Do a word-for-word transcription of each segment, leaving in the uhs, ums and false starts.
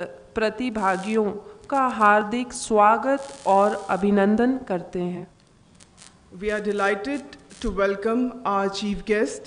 प्रतिभागियों का हार्दिक स्वागत और अभिनंदन करते हैं। We are delighted to welcome our chief guest,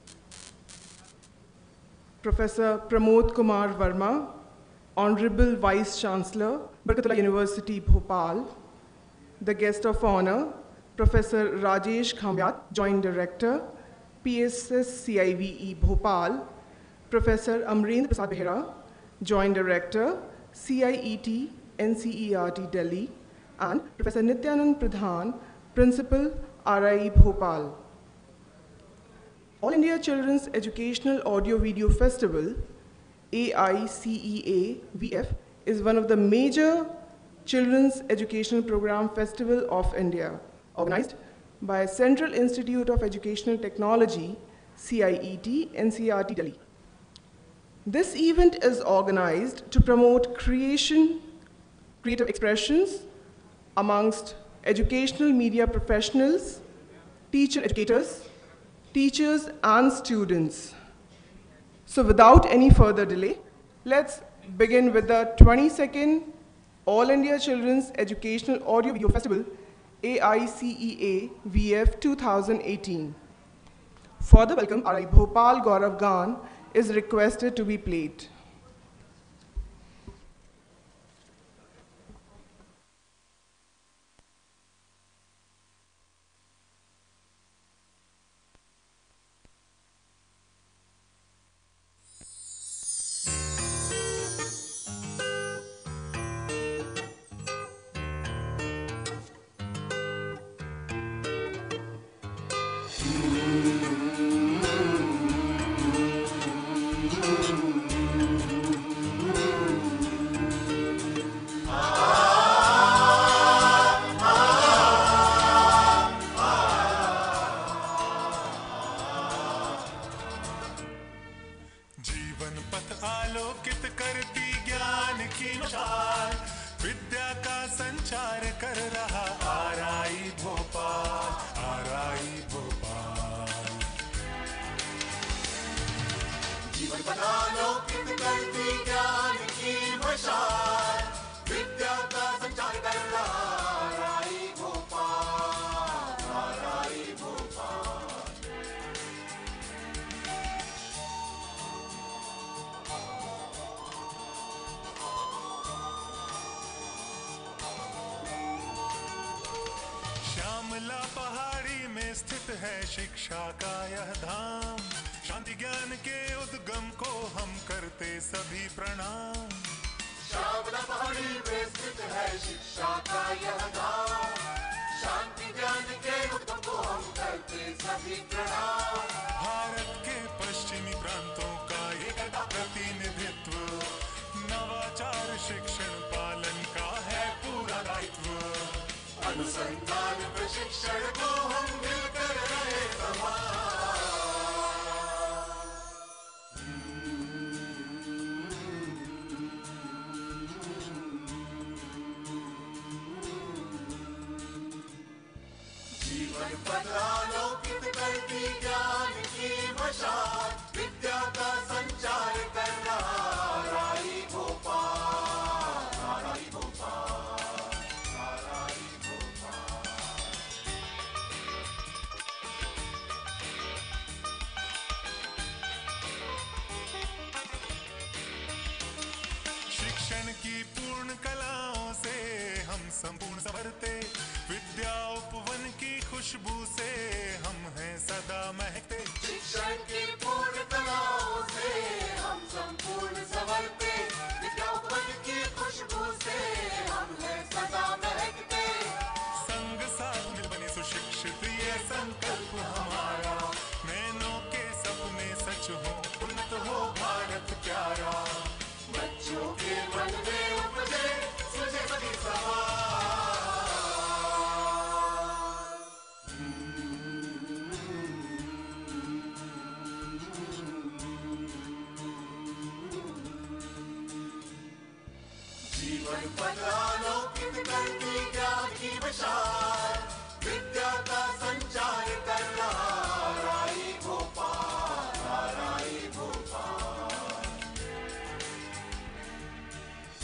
Professor Pramod Kumar Verma, Honorable Vice Chancellor, Barkatullah University, Bhopal. The guest of honor, Professor Rajesh Khamyat, Joint Director, P S S C I V E, Bhopal. Professor Amrendra Prasad Behera, Joint Director, C I E T, N C E R T, Delhi. And Professor Nityanand Pradhan, Principal, R I E, Bhopal. All India Children's Educational Audio Video Festival, A I C E A V F, is one of the major children's educational program festival of India, organized by Central Institute of Educational Technology, C I E T, N C E R T, Delhi. This event is organized to promote creation, creative expressions amongst educational media professionals, teacher educators, teachers and students. So without any further delay, let's begin with the twenty-second All India Children's Educational Audio Video Festival, A I C E A V F two thousand eighteen. For the welcome, R I Bhopal Gaurav Gan is requested to be played. शिक्षा का यह धाम, शांति ज्ञान के उद्गम को हम करते सभी प्रणाम। श्यामला पहाड़ी में स्थित है शिक्षा का यह धाम, शांति ज्ञान के उद्गम को हम करते सभी प्रणाम। भारत के पश्चिमी प्रांतों का एक प्रतिनिधित्व, नवाचार शिक्षण पालन का है पूरा दायित्व। अनुसंधान प्रशिक्षण को हम मिलकर रहे समान। जीवन पदालोकित करती ज्ञान की मशाल, विद्या का संचार कर रहा राई भोपाल, राई भोपाल। शिक्षण की पूर्ण कलाओं से हम संपूर्ण संवरते, विद्या उपवन की खुशबू से हम हैं सदा महकते। शिक्षण की पूर्ण कलाओं से हम संपूर्ण संवरते, विद्या उपवन की खुशबू से हम हैं सदा महकते। संग साथ मिल बने सुशिक्षित ये संकल्प हमारा, नैनों के सपने सच हो, उन्नत हो भारत प्यारा। बच्चों के मन में उपजे सुझे सभी सवाल। जीवन पदालोकित करती ज्ञान की मशाल, विद्या का संचार कर रहा राई भोपाल, राई भोपाल।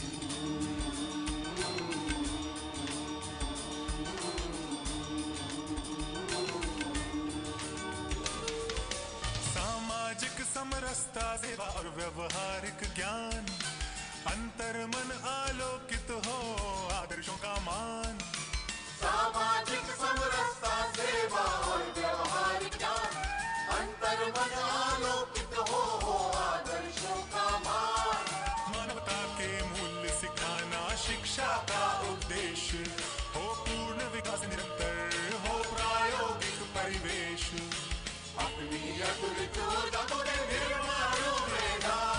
और व्यवहारिक ज्ञान, अंतर मन आलोकित हो आदर्शों का मान। सामाजिक समरसता सेवा और व्यवहारिक ज्ञान, अंतर मन आलोकित हो आदर्शों का मान। मानवता के मूल्य सिखाना शिक्षा का उद्देश्य, हो पूर्ण विकास निरंतर, हो प्रायोगिक परिवेश। अपनी अतुलित ऊर्जा को दे निर्माणों में दान।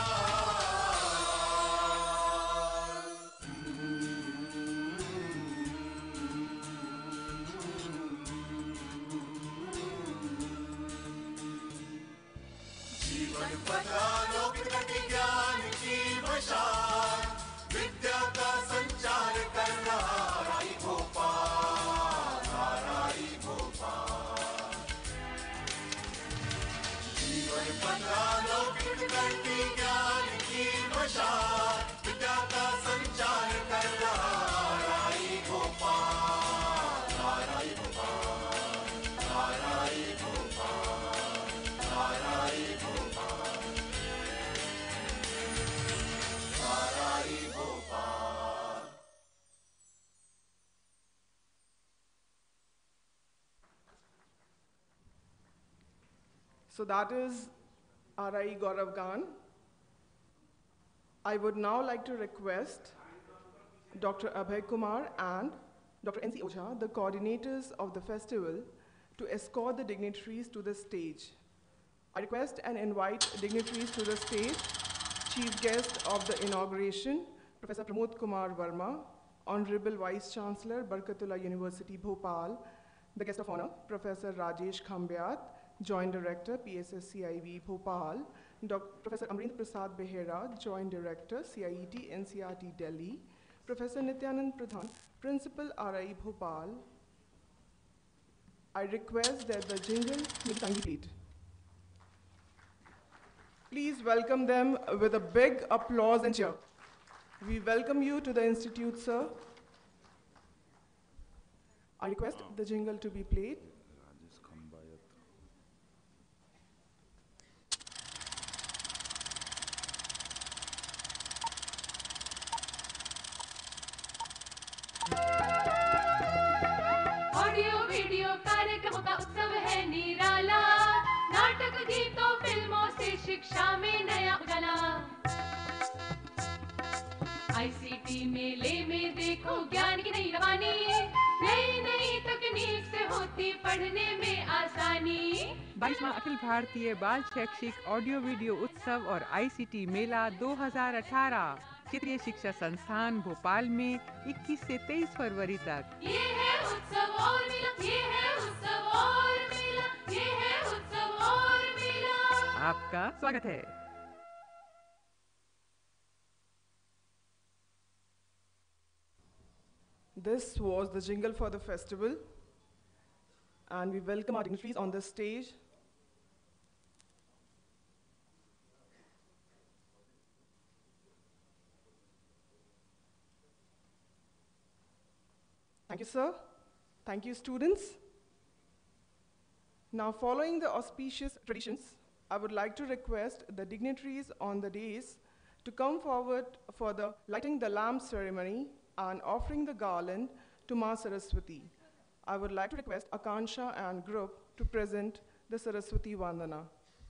जीवन बना लोक ज्ञान की मशाल, विद्या का संचार कर रहा राई भोपाल, राई भोपाल। जीवन बना लोक ज्ञान की मशाल, विद्या का संचार कर रहा राई Bhopal, Rai Bhopal, Rai Bhopal, Rai Bhopal, Rai Bhopal. So that is R I Gaurav Gan. I would now like to request Doctor Abhay Kumar and Doctor N C Ojha, the coordinators of the festival, to escort the dignitaries to the stage. I request and invite dignitaries to the stage. Chief guest of the inauguration, Professor Pramod Kumar Verma, Honorable Vice Chancellor, Barkatullah University, Bhopal. The guest of honor, Professor Rajesh Khambyat, Joint Director, P S S C I V, Bhopal. Doctor Professor Amrendra Prasad Behera, Joint Director, C I E T, N C R T, Delhi. Professor Nityanand Pradhan, Principal R I, Bhopal. I request that the jingle be kindly played. Please welcome them with a big applause and cheer. We welcome you to the Institute, sir. I request the jingle to be played. Audio video कार्यक्रमों का उत्सव है निराला, नाटक गीतों फिल्मों से शिक्षा में नया उजाला। आईसीटी मेले में देखो ज्ञान की नई रवानी, नई नई तकनीक से होती पढ़ने में आसानी। बाईसवां अखिल भारतीय बाल शैक्षिक ऑडियो वीडियो उत्सव और आईसीटी मेला दो हज़ार अठारह क्षेत्रीय शिक्षा संस्थान भोपाल में इक्कीस से तेईस फरवरी तक। ये है उत्सव और मेला, ये है उत्सव और मेला, ये है उत्सव और मेला। आपका स्वागत है। This was the jingle for the festival, and we welcome our dignitaries on the stage. Thank you, sir. Thank you, students. Now, following the auspicious traditions, I would like to request the dignitaries on the dais to come forward for the lighting the lamp ceremony and offering the garland to Ma Saraswati. I would like to request Akansha and group to present the Saraswati Vandana.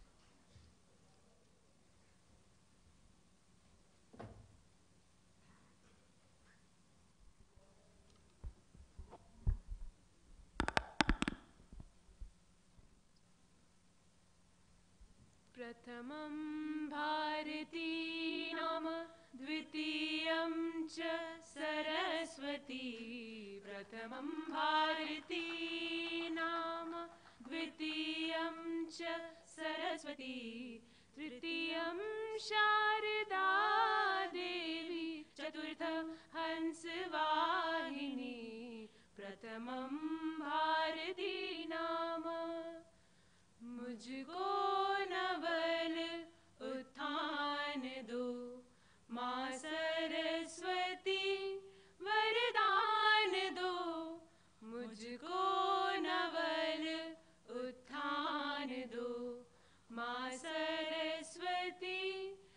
प्रथमं भारती नाम द्वितीयं च सरस्वती, प्रथमं भारती नाम द्वितीयं च सरस्वती, तृतीयं शारदा देवी, चतुर्थ हंसवाहिनी, प्रथमं भारती नाम। मुझको नवल उत्थान दो माँ सरस्वती, वरदान दो। मुझको नवल उत्थान दो माँ सरस्वती,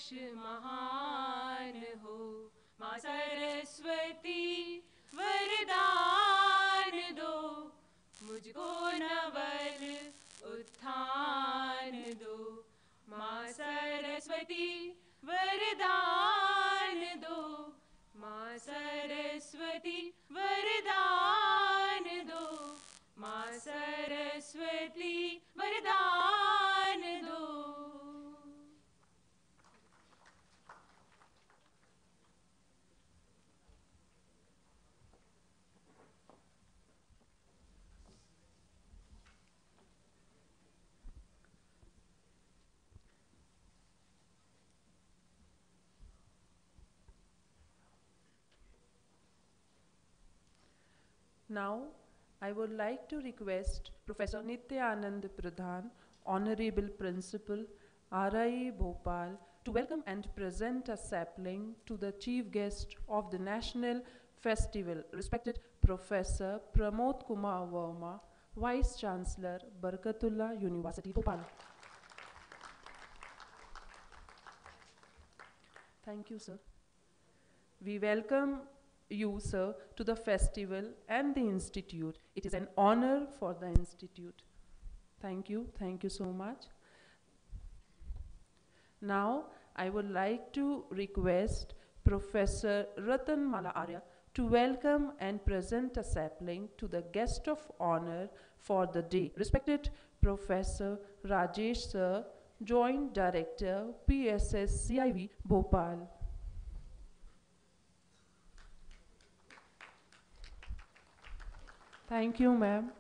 महान हो। माँ सरस्वती वरदान दो, मुझको नवल उत्थान दो। माँ सरस्वती वरदान दो, माँ सरस्वती वरदान दो। माँ सरस्वती वरदान दो। Now, I would like to request Professor Nityanand Pradhan, Honorable Principal, R I E Bhopal, to welcome and present a sapling to the Chief Guest of the National Festival, respected Professor Pramod Kumar Verma, Vice Chancellor, Barkatullah University, Bhopal. Thank you, sir. We welcome you, sir, to the festival and the Institute. It is an honor for the Institute. Thank you. Thank you so much. Now, I would like to request Professor Ratan Mala Arya to welcome and present a sapling to the guest of honor for the day, respected Professor Rajesh Sir, Joint Director, P S S C I V, Bhopal. Thank you, ma'am.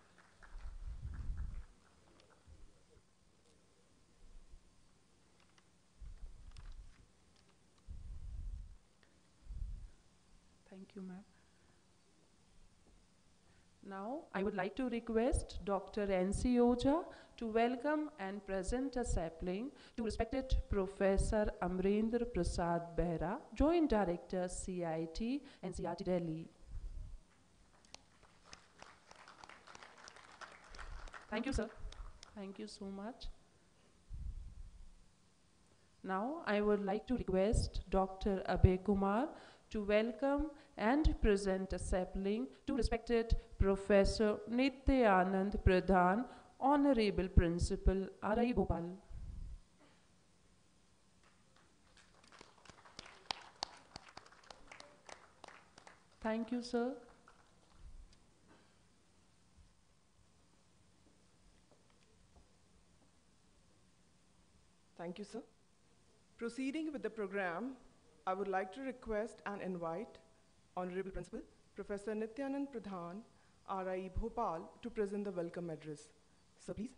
Thank you, ma'am. Now, I would like to request Doctor N C Oja to welcome and present a sapling to respected Professor Amrendra Prasad Behra, Joint Director, C I T, N C R T, Delhi. Thank you, sir. Thank you so much. Now, I would like to request Doctor Abhay Kumar to welcome and present a sapling to respected Professor Nityanand Pradhan, Honorable Principal, R I E Bhopal. Thank you, sir. Thank you, sir. Proceeding with the program, I would like to request and invite Honorable Principal, Professor Nityanand Pradhan, R I E Bhopal, to present the welcome address. Sir, please.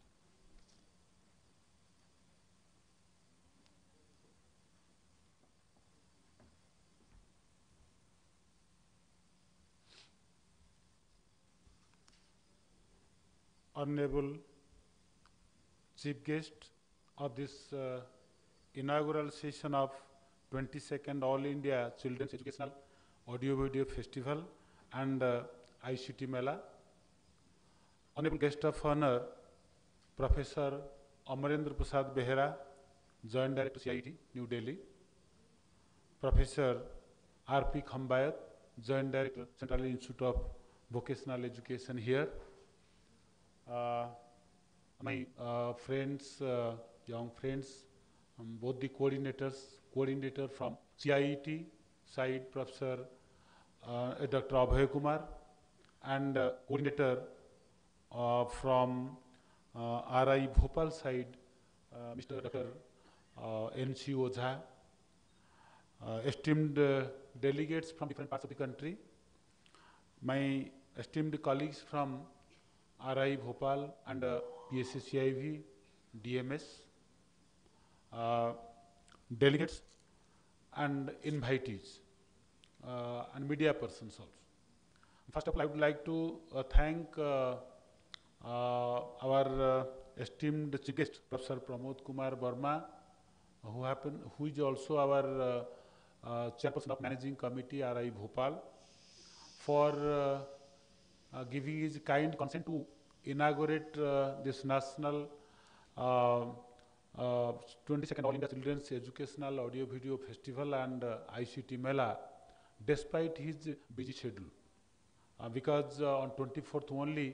Honorable Chief Guest of this uh, inaugural session of twenty-second All India Children's Educational Audio Video Festival and uh, I C T Mela. Honorable Guest of Honor, Professor Amarendra Prasad Behra, Joint Director, C I T, New Delhi. Professor R P Khambayat, Joint Director, Central Institute of Vocational Education here. Uh, my uh, friends, uh, young friends, um, both the coordinators, coordinator from C I T side, Professor uh, Doctor Abhay Kumar, and uh, coordinator uh, from uh, R I E Bhopal side, uh, Mister Doctor Uh, N C Oja, uh, esteemed uh, delegates from different parts of the country, my esteemed colleagues from R I E Bhopal and uh, P S S C I V, D M S, uh, delegates and invitees, uh, and media persons also. First of all, I would like to uh, thank uh, uh, our uh, esteemed chief guest, Professor Pramod Kumar Verma, who happen, who is also our uh, uh, chairperson of managing committee R I E Bhopal, for uh, uh, giving his kind consent to inaugurate uh, this national uh, uh, twenty-second All India Children's Educational Audio Video Festival and uh, I C T Mela, despite his busy schedule. Uh, because uh, on twenty-fourth only,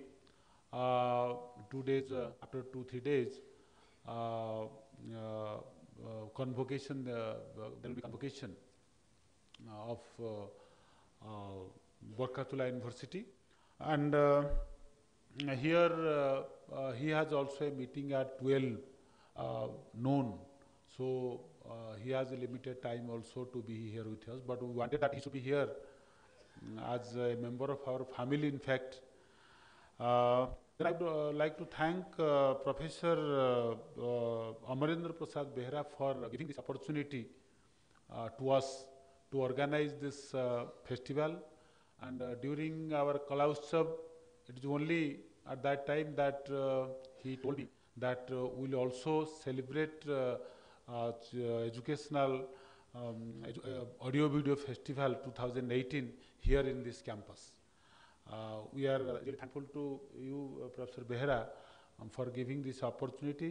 uh, two days uh, after two three days, uh, uh, uh, convocation, uh, uh, there will be convocation uh, of uh, uh, Borkatullah University, and uh, here uh, uh, he has also a meeting at twelve uh, noon. So uh, he has a limited time also to be here with us. But we wanted that he should be here mm, as a member of our family. In fact, uh, then I would uh, like to thank uh, Professor uh, uh, Amarendra Prasad Behera for giving this opportunity uh, to us to organize this uh, festival. And uh, during our Kala Utsav, it is only at that time that uh, he told me that uh, we will also celebrate uh, uh, educational um, edu uh, audio video festival twenty eighteen here in this campus. Uh, we are uh, really thankful to you, uh, Professor Behera, um, for giving this opportunity.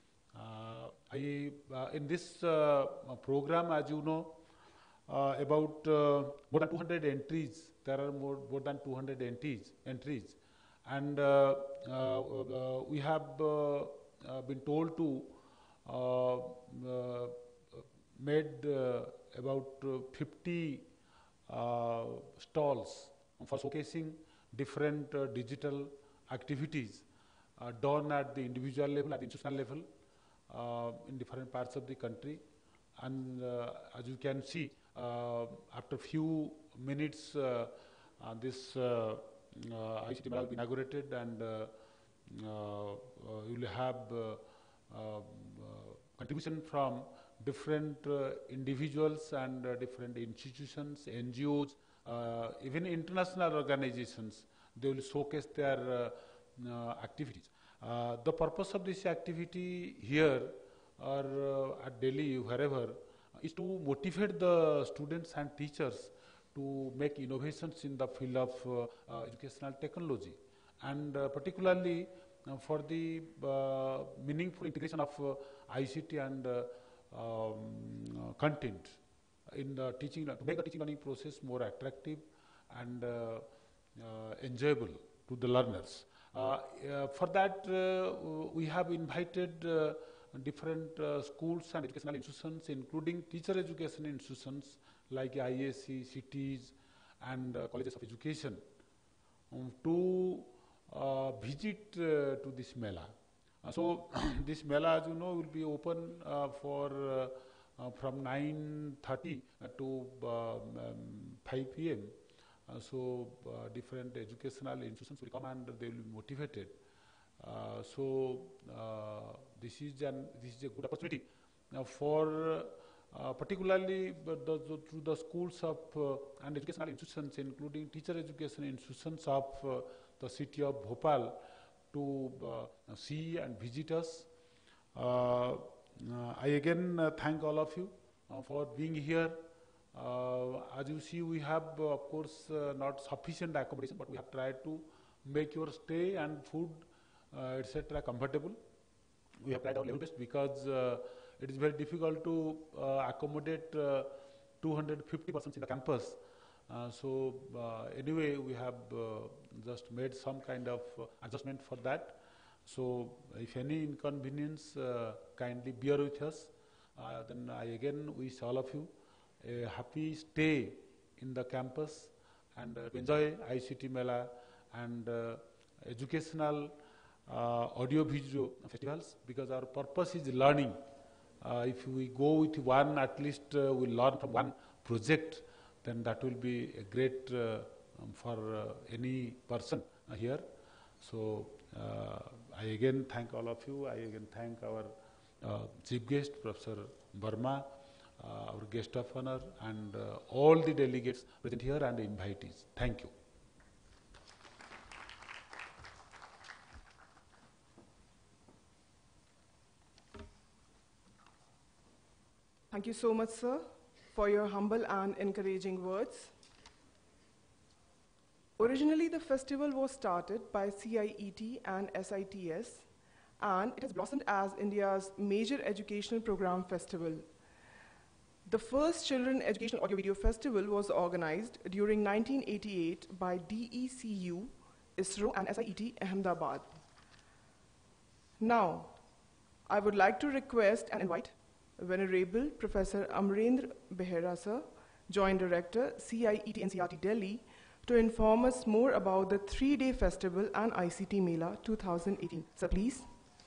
Uh, I, uh, in this uh, program, as you know, uh, about uh, more than two hundred entries. There are more, more than two hundred entries, entries. And uh, uh, uh, we have uh, uh, been told to uh, uh, made uh, about uh, fifty uh, stalls for showcasing different uh, digital activities uh, done at the individual level, at the institutional level, uh, in different parts of the country. And uh, as you can see, uh, after few minutes, uh, uh, this uh, uh, I C T will be inaugurated, and uh, uh, uh, you will have uh, uh, uh, contribution from different uh, individuals and uh, different institutions, N G Os, uh, even international organizations. They will showcase their uh, uh, activities. Uh, the purpose of this activity here or uh, at Delhi, wherever, is to motivate the students and teachers to make innovations in the field of uh, uh, educational technology, and uh, particularly uh, for the uh, meaningful integration of uh, I C T and uh, um, uh, content in the teaching, to make the teaching learning process more attractive and uh, uh, enjoyable to the learners. Uh, uh, for that, uh, we have invited uh, different uh, schools and educational institutions, including teacher education institutions like I S C, C Ts, and uh, colleges of education, um, to uh, visit uh, to this Mela. Uh, so this Mela, as you know, will be open uh, for uh, uh, from nine thirty to um, um, five P M Uh, so uh, different educational institutions will come and they will be motivated. Uh, so uh, this is an this is a good opportunity uh, for uh, particularly the, the, through the schools of uh, and educational institutions, including teacher education institutions of uh, the city of Bhopal, to uh, see and visit us. Uh, uh, I again uh, thank all of you uh, for being here. Uh, as you see, we have uh, of course uh, not sufficient accommodation, but we have tried to make your stay and food uh, et cetera comfortable. We have tried our level best, because uh, it is very difficult to uh, accommodate uh, two hundred fifty persons in the campus. Uh, so uh, anyway, we have uh, just made some kind of uh, adjustment for that. So if any inconvenience, uh, kindly bear with us. Uh, then I again wish all of you a happy stay in the campus, and uh, enjoy I C T Mela and uh, educational uh, audio video festivals, because our purpose is learning. Uh, if we go with one, at least uh, we learn from one project, then that will be a great uh, um, for uh, any person uh, here. So uh, I again thank all of you. I again thank our uh, chief guest, Professor Verma, Uh, our guest of honor, and uh, all the delegates present here and the invitees. Thank you. Thank you so much, sir, for your humble and encouraging words. Originally, the festival was started by C I E T and S I T S and it has blossomed as India's major educational program festival. The first Children Educational Audio Video Festival was organized during nineteen eighty-eight by D E C U, ISRO, and S I E T Ahmedabad. Now, I would like to request and invite Venerable Professor Amrendra Behera Sir, Joint Director, C I E T N C R T Delhi, to inform us more about the three-day festival and I C T Mela two thousand eighteen. Sir, please.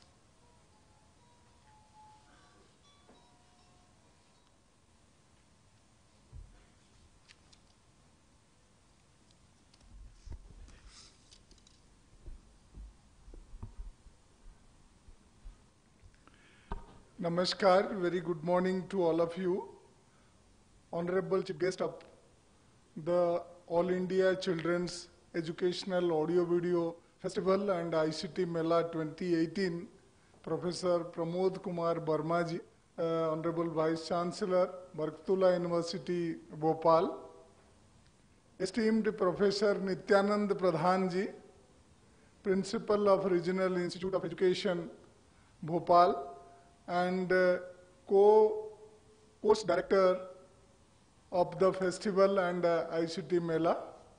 Namaskar, very good morning to all of you. Honorable Chief Guest of the All India Children's Educational Audio Video Festival and I C T Mela twenty eighteen, Professor Pramod Kumar Verma ji, uh, Honorable Vice Chancellor, Barkatullah University, Bhopal, esteemed Professor Nityanand Pradhan ji, Principal of Regional Institute of Education, Bhopal, and uh, co-host director of the festival and uh, I C T Mela,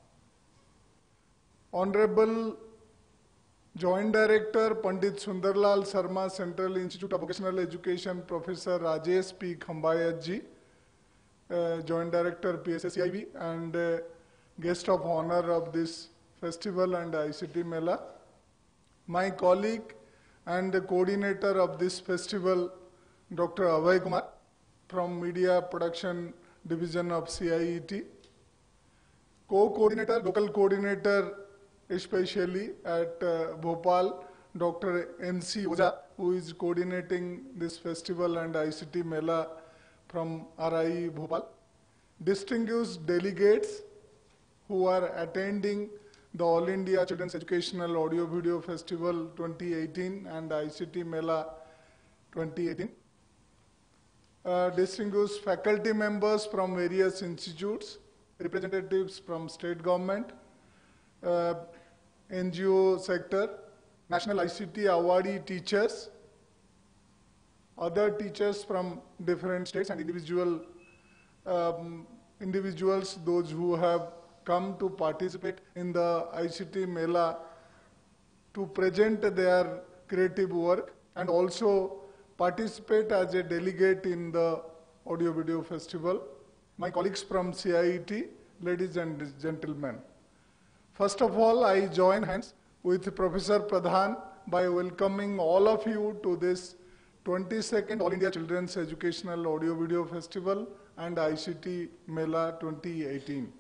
Honorable Joint Director Pandit Sundarlal Sarma, Central Institute of Vocational Education, Professor Rajesh P. Khambayat ji, uh, Joint Director P S S C I B, and uh, guest of honor of this festival and I C T Mela, my colleague and the coordinator of this festival, Doctor Abhay Kumar, from Media Production Division of C I E T, co-coordinator, local coordinator, especially at uh, Bhopal, Doctor N C Oza, who is coordinating this festival and I C T Mela from R I E Bhopal, distinguished delegates who are attending the All India Children's Educational Audio Video Festival twenty eighteen and I C T Mela twenty eighteen. Uh, distinguished faculty members from various institutes, representatives from state government, uh, N G O sector, National I C T awardee teachers, other teachers from different states and individual um, individuals, those who have come to participate in the I C T Mela to present their creative work and also participate as a delegate in the Audio Video Festival. My colleagues from C I E T, ladies and gentlemen. First of all, I join hands with Professor Pradhan by welcoming all of you to this twenty-second All India Children's Educational Audio Video Festival and I C T Mela twenty eighteen.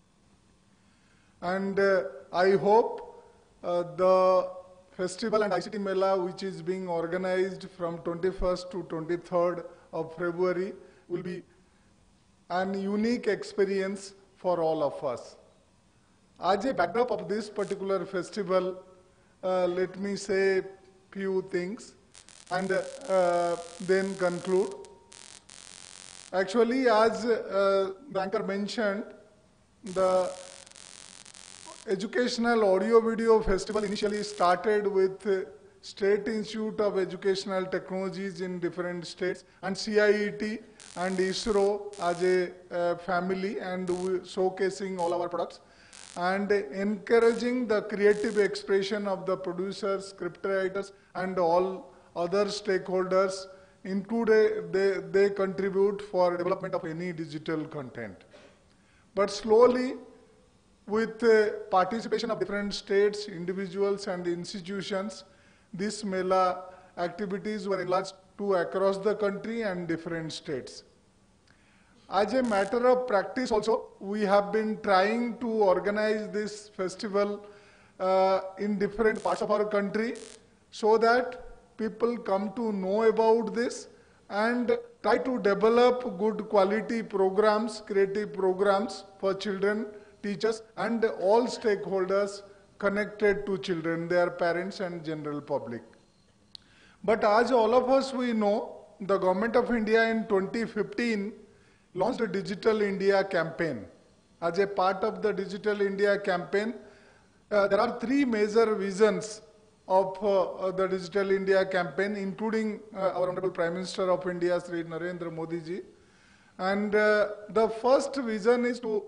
And uh, I hope uh, the festival and I C T Mela, which is being organized from twenty-first to twenty-third of February, will be an unique experience for all of us. As a backdrop of this particular festival, uh, let me say few things and uh, then conclude. Actually, as uh, the anchor mentioned, the Educational Audio Video Festival initially started with uh, State Institute of Educational Technologies in different states and C I E T and ISRO as a uh, family, and we showcasing all our products and encouraging the creative expression of the producers, script writers and all other stakeholders, included they, they contribute for development of any digital content. But slowly, with uh, participation of different states, individuals and institutions, this Mela activities were enlarged to across the country and different states. As a matter of practice also, we have been trying to organize this festival uh, in different parts of our country so that people come to know about this and try to develop good quality programs, creative programs for children, teachers and all stakeholders connected to children, their parents and general public. But as all of us we know, the Government of India in twenty fifteen launched a Digital India campaign. As a part of the Digital India campaign, uh, there are three major visions of uh, the Digital India campaign, including uh, our Honorable Prime Minister of India, Sri Narendra Modi ji. And uh, the first vision is to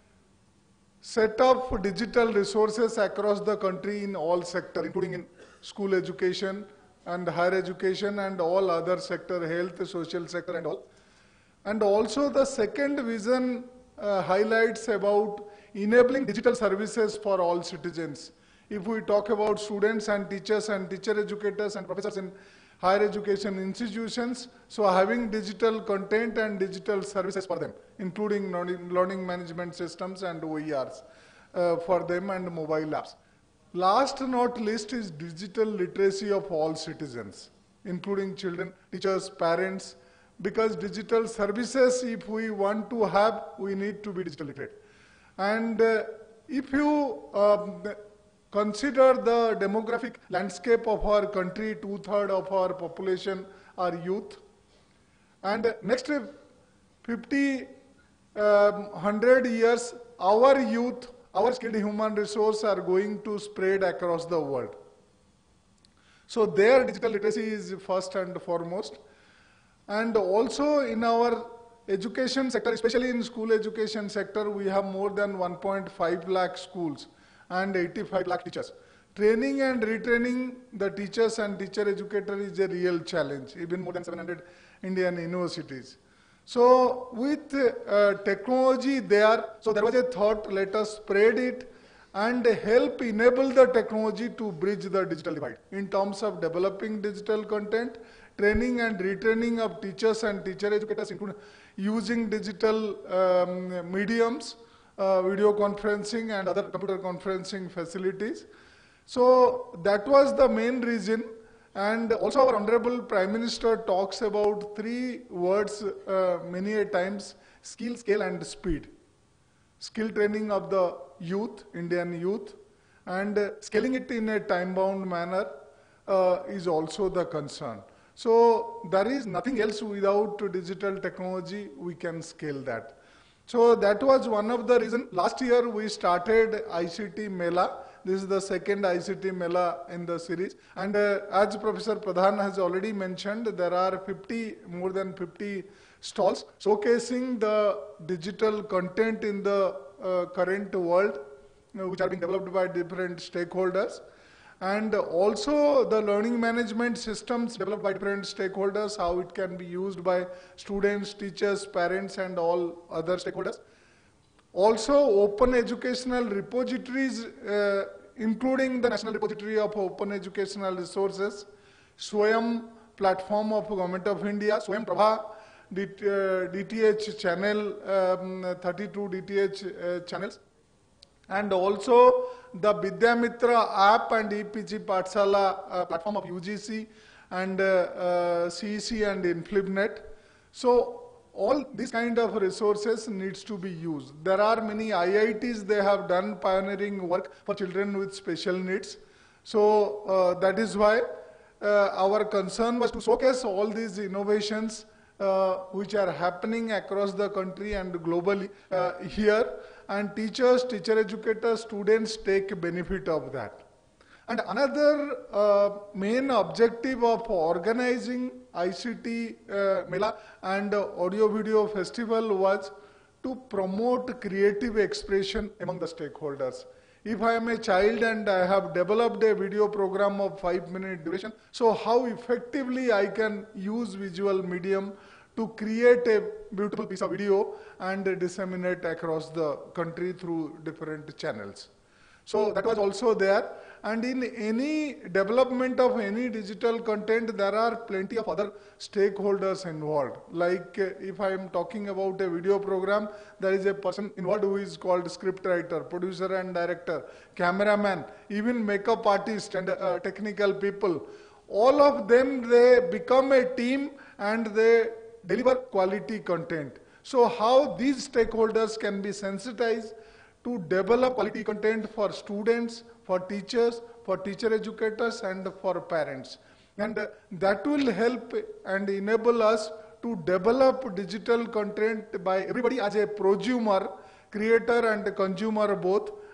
set up digital resources across the country in all sectors, including in school education and higher education and all other sector, health, social sector and all. And also the second vision uh, highlights about enabling digital services for all citizens. If we talk about students and teachers and teacher educators and professors in higher education institutions, so having digital content and digital services for them, including learning management systems and O E Rs uh, for them and mobile apps. Last not least is digital literacy of all citizens, including children, teachers, parents, because digital services, if we want to have, we need to be digital literate. And uh, if you um, consider the demographic landscape of our country, two-thirds of our population are youth. And next fifty, um, one hundred years, our youth, our skilled human resource are going to spread across the world. So their digital literacy is first and foremost. And also in our education sector, especially in school education sector, we have more than one point five lakh schools and eighty-five lakh teachers. Training and retraining the teachers and teacher educators is a real challenge, even more than seven hundred Indian universities. So with uh, technology there, so there was a thought, let us spread it and help enable the technology to bridge the digital divide in terms of developing digital content, training and retraining of teachers and teacher educators, including using digital um, mediums, uh, video conferencing and other computer conferencing facilities. So that was the main reason. And also our Honorable Prime Minister talks about three words uh, many a times: skill, scale and speed. Skill training of the youth, Indian youth, and uh, scaling it in a time-bound manner uh, is also the concern. So there is nothing else without digital technology we can scale that. So that was one of the reasons. Last year we started I C T Mela. This is the second I C T Mela in the series. And uh, as Professor Pradhan has already mentioned, there are fifty, more than fifty stalls showcasing the digital content in the uh, current world, you know, which are being developed by different stakeholders. And also the learning management systems developed by different stakeholders, how it can be used by students, teachers, parents, and all other stakeholders. Also open educational repositories, uh, including the National Repository of Open Educational Resources, Swayam platform of Government of India, Swayam Prabha, D, uh, D T H channel, um, thirty-two D T H uh, channels, and also the Vidyamitra app and E P G Pathshala uh, platform of U G C and uh, uh, C E C and InflibNet. So all these kind of resources needs to be used. There are many I I Ts, they have done pioneering work for children with special needs. So uh, that is why uh, our concern was to showcase all these innovations uh, which are happening across the country and globally uh, here. And teachers, teacher educators, students take benefit of that. And another uh, main objective of organizing I C T uh, Mela and uh, Audio Video Festival was to promote creative expression among the stakeholders. If I am a child and I have developed a video program of five minute duration, so how effectively I can use visual medium to create a beautiful piece of video and disseminate across the country through different channels. So that was also there. And in any development of any digital content, there are plenty of other stakeholders involved. Like uh, if I am talking about a video program, there is a person involved who is called scriptwriter, producer and director, cameraman, even makeup artist and uh, technical people. All of them, they become a team and they deliver quality content. So how these stakeholders can be sensitized to develop quality content for students, for teachers, for teacher educators and for parents. And uh, that will help and enable us to develop digital content by everybody as a prosumer, creator and consumer both,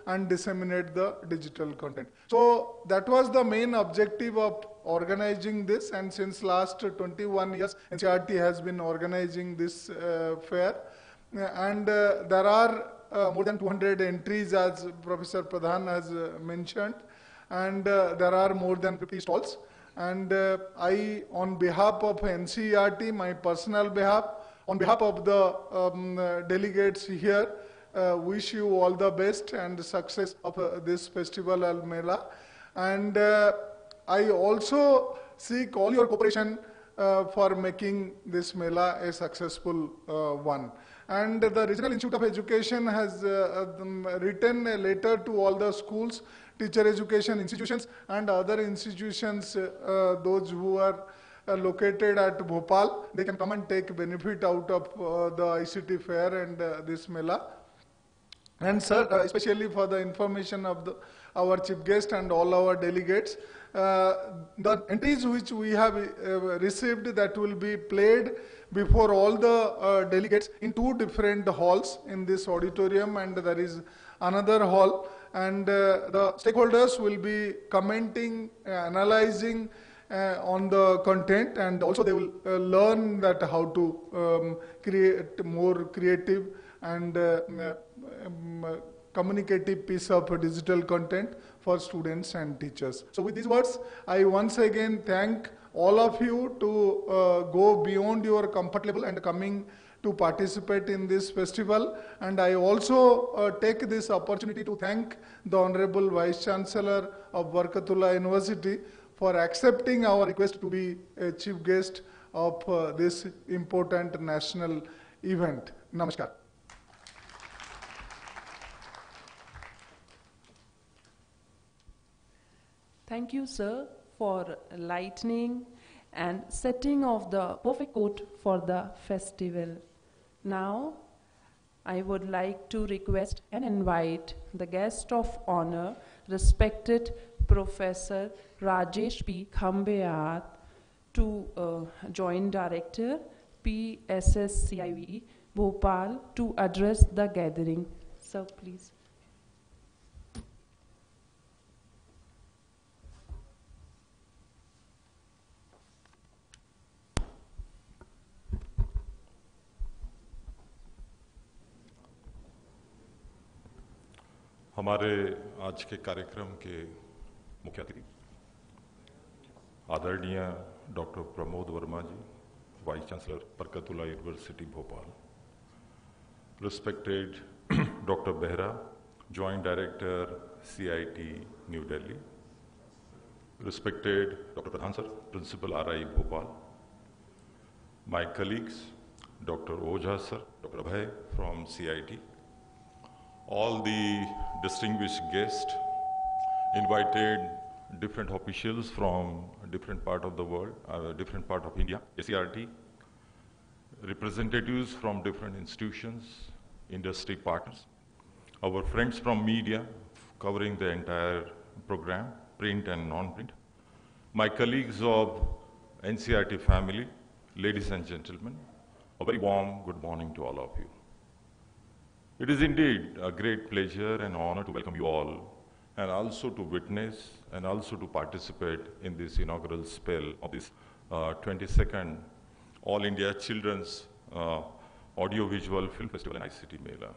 and disseminate the digital content. So that was the main objective of organizing this, and since last twenty-one years, N C E R T has been organizing this uh, fair, and uh, there are uh, more than two hundred entries, as Professor Pradhan has uh, mentioned, and uh, there are more than fifty stalls. And uh, I, on behalf of N C E R T, my personal behalf, on behalf of the um, uh, delegates here, uh, wish you all the best and success of uh, this festival Al Mela. And uh, I also seek all your cooperation uh, for making this Mela a successful uh, one. And the Regional Institute of Education has uh, um, written a letter to all the schools, teacher education institutions, and other institutions, uh, those who are uh, located at Bhopal. They can come and take benefit out of uh, the I C T fair and uh, this Mela. And sir, uh, especially for the information of the, our chief guest and all our delegates, uh, the entries which we have uh, received, that will be played before all the uh, delegates in two different halls in this auditorium, and there is another hall, and uh, the stakeholders will be commenting, uh, analyzing uh, on the content, and also they will uh, learn that how to um, create more creative and uh, um, uh, communicative piece of digital content for students and teachers. So with these words, I once again thank all of you to uh, go beyond your comfort level and coming to participate in this festival. And I also uh, take this opportunity to thank the Honorable Vice Chancellor of Barkatullah University for accepting our request to be a chief guest of uh, this important national event. Namaskar. Thank you, sir, for lightening and setting of the perfect court for the festival. Now, I would like to request and invite the guest of honor, respected Professor Rajesh P. Khambeyat, to uh, Joint Director, P S S C I V E, Bhopal, to address the gathering. Sir, please. हमारे आज के कार्यक्रम के मुख्य अतिथि आदरणीय doctor Pramod Verma ji, vice chancellor Barkatullah university Bhopal, respected doctor Behera, joint director C I T New Delhi, respected doctor Pradhan sir, principal R I Bhopal, my colleagues doctor Ojha sir, doctor Abhay from C I T, all the distinguished guests, invited different officials from different part of the world, uh, different part of India, S C R T, representatives from different institutions, industry partners, our friends from media covering the entire program, print and non-print, my colleagues of N C R T family, ladies and gentlemen, a very warm good morning to all of you. It is indeed a great pleasure and honor to welcome you all, and also to witness and also to participate in this inaugural spell of this uh, twenty-second All India Children's uh, Audiovisual Film Festival and I C T Mela.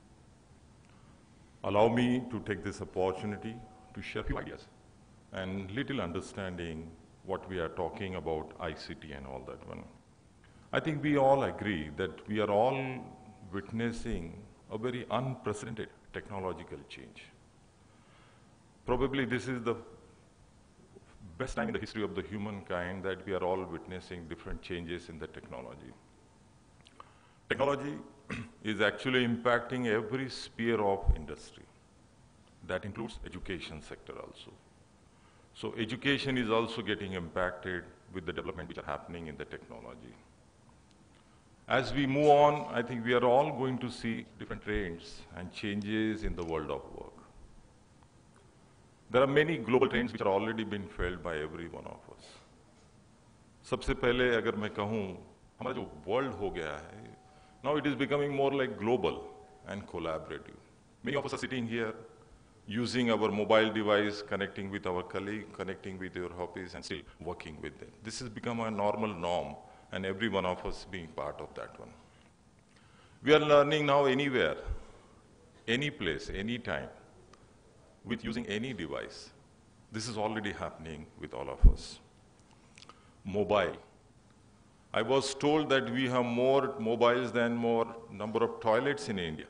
Allow me to take this opportunity to share a few ideas and little understanding what we are talking about I C T and all that one. I think we all agree that we are all witnessing a very unprecedented technological change. Probably this is the best time in the history of the humankind that we are all witnessing different changes in the technology. Technology is actually impacting every sphere of industry. That includes education sector also. So education is also getting impacted with the development which are happening in the technology. As we move on, I think we are all going to see different trends and changes in the world of work. There are many global trends which are already been felt by every one of us. सबसे पहले अगर मैं कहूँ, हमारा जो world हो गया है, now it is becoming more like global and collaborative. Many of us are sitting here using our mobile device, connecting with our colleague, connecting with your hobbies, and still working with them. This has become a normal norm, and every one of us being part of that one. We are learning now anywhere, any place, any time, with using any device. This is already happening with all of us. Mobile. I was told that we have more mobiles than more number of toilets in India.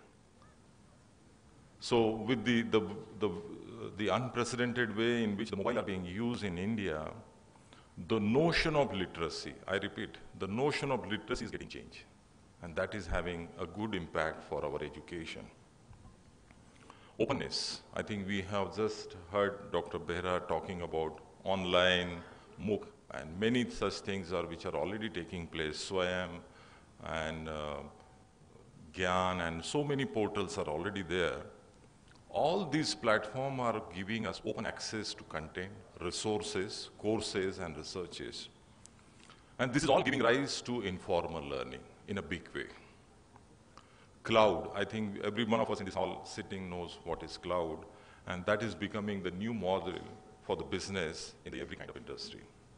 So with the, the, the, the unprecedented way in which the mobile are being used in India, the notion of literacy, I repeat, the notion of literacy is getting changed. And that is having a good impact for our education. Openness. I think we have just heard Doctor Behra talking about online, MOOC, and many such things are which are already taking place. Swayam and uh, Gyan and so many portals are already there. All these platforms are giving us open access to content, resources, courses, and researches. And this is all giving rise to informal learning in a big way. Cloud, I think every one of us in this hall sitting knows what is cloud, and that is becoming the new model for the business in the every kind of industry.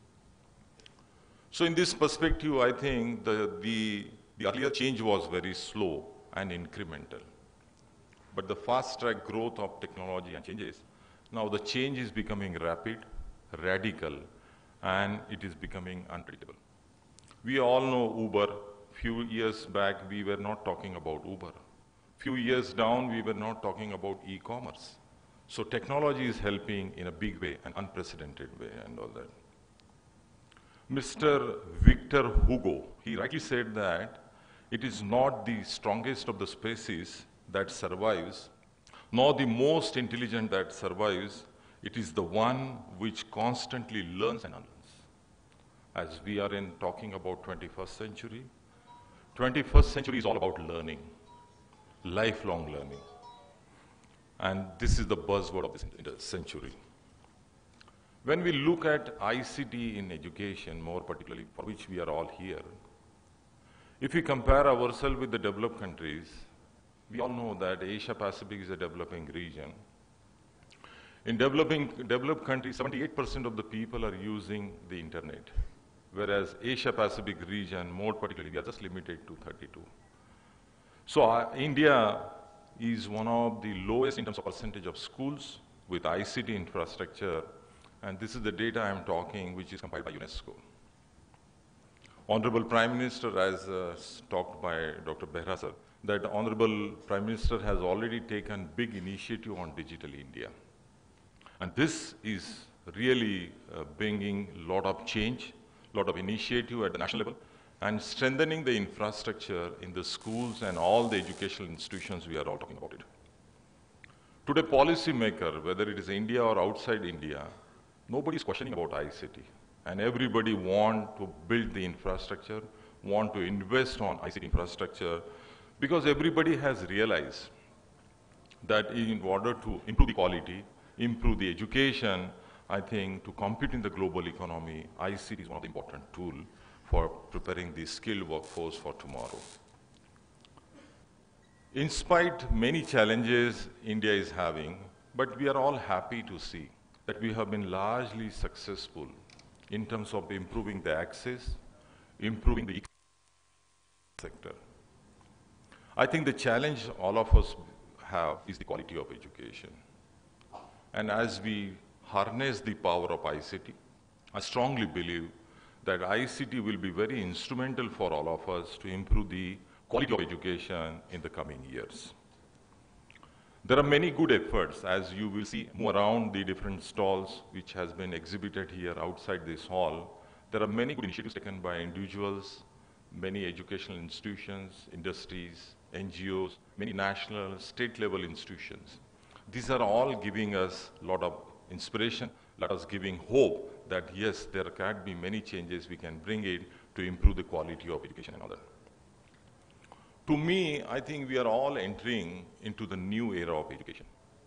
So in this perspective, I think the, the, the earlier change was very slow and incremental. But the fast-track growth of technology and changes, now the change is becoming rapid, radical, and it is becoming unpredictable. We all know Uber. Few years back, we were not talking about Uber. Few years down, we were not talking about e-commerce. So technology is helping in a big way, an unprecedented way, and all that. Mister Victor Hugo, he rightly said that it is not the strongest of the species that survives, nor the most intelligent that survives. It is the one which constantly learns and unlearns. As we are in talking about twenty-first century, twenty-first century is all about learning, lifelong learning. And this is the buzzword of this century. When we look at I C T in education, more particularly for which we are all here, if we compare ourselves with the developed countries, we all know that Asia Pacific is a developing region. In developing, developed countries, seventy-eight percent of the people are using the internet, whereas Asia Pacific region, more particularly, we are just limited to thirty-two. So uh, India is one of the lowest in terms of percentage of schools with I C T infrastructure, and this is the data I am talking, which is compiled by UNESCO. Honorable Prime Minister, as uh, talked by Doctor Behra sir, that Honorable Prime Minister has already taken big initiative on Digital India. And this is really uh, bringing a lot of change, a lot of initiative at the national level, and strengthening the infrastructure in the schools and all the educational institutions. We are all talking about it. Today, policymaker, whether it is India or outside India, nobody is questioning about I C T. And everybody want to build the infrastructure, want to invest on I C T infrastructure, because everybody has realized that in order to improve the quality, improve the education, I think to compete in the global economy, I C T is one of the important tools for preparing the skilled workforce for tomorrow. In spite of many challenges India is having, but we are all happy to see that we have been largely successful in terms of improving the access, improving the sector. I think the challenge all of us have is the quality of education. And as we harness the power of I C T, I strongly believe that I C T will be very instrumental for all of us to improve the quality of education in the coming years. There are many good efforts, as you will see more around the different stalls which has been exhibited here outside this hall. There are many good initiatives taken by individuals, many educational institutions, industries, N G Os, many national, state level institutions. These are all giving us a lot of inspiration, let us giving hope that yes, there can be many changes we can bring it to improve the quality of education and other. To me, I think we are all entering into the new era of education.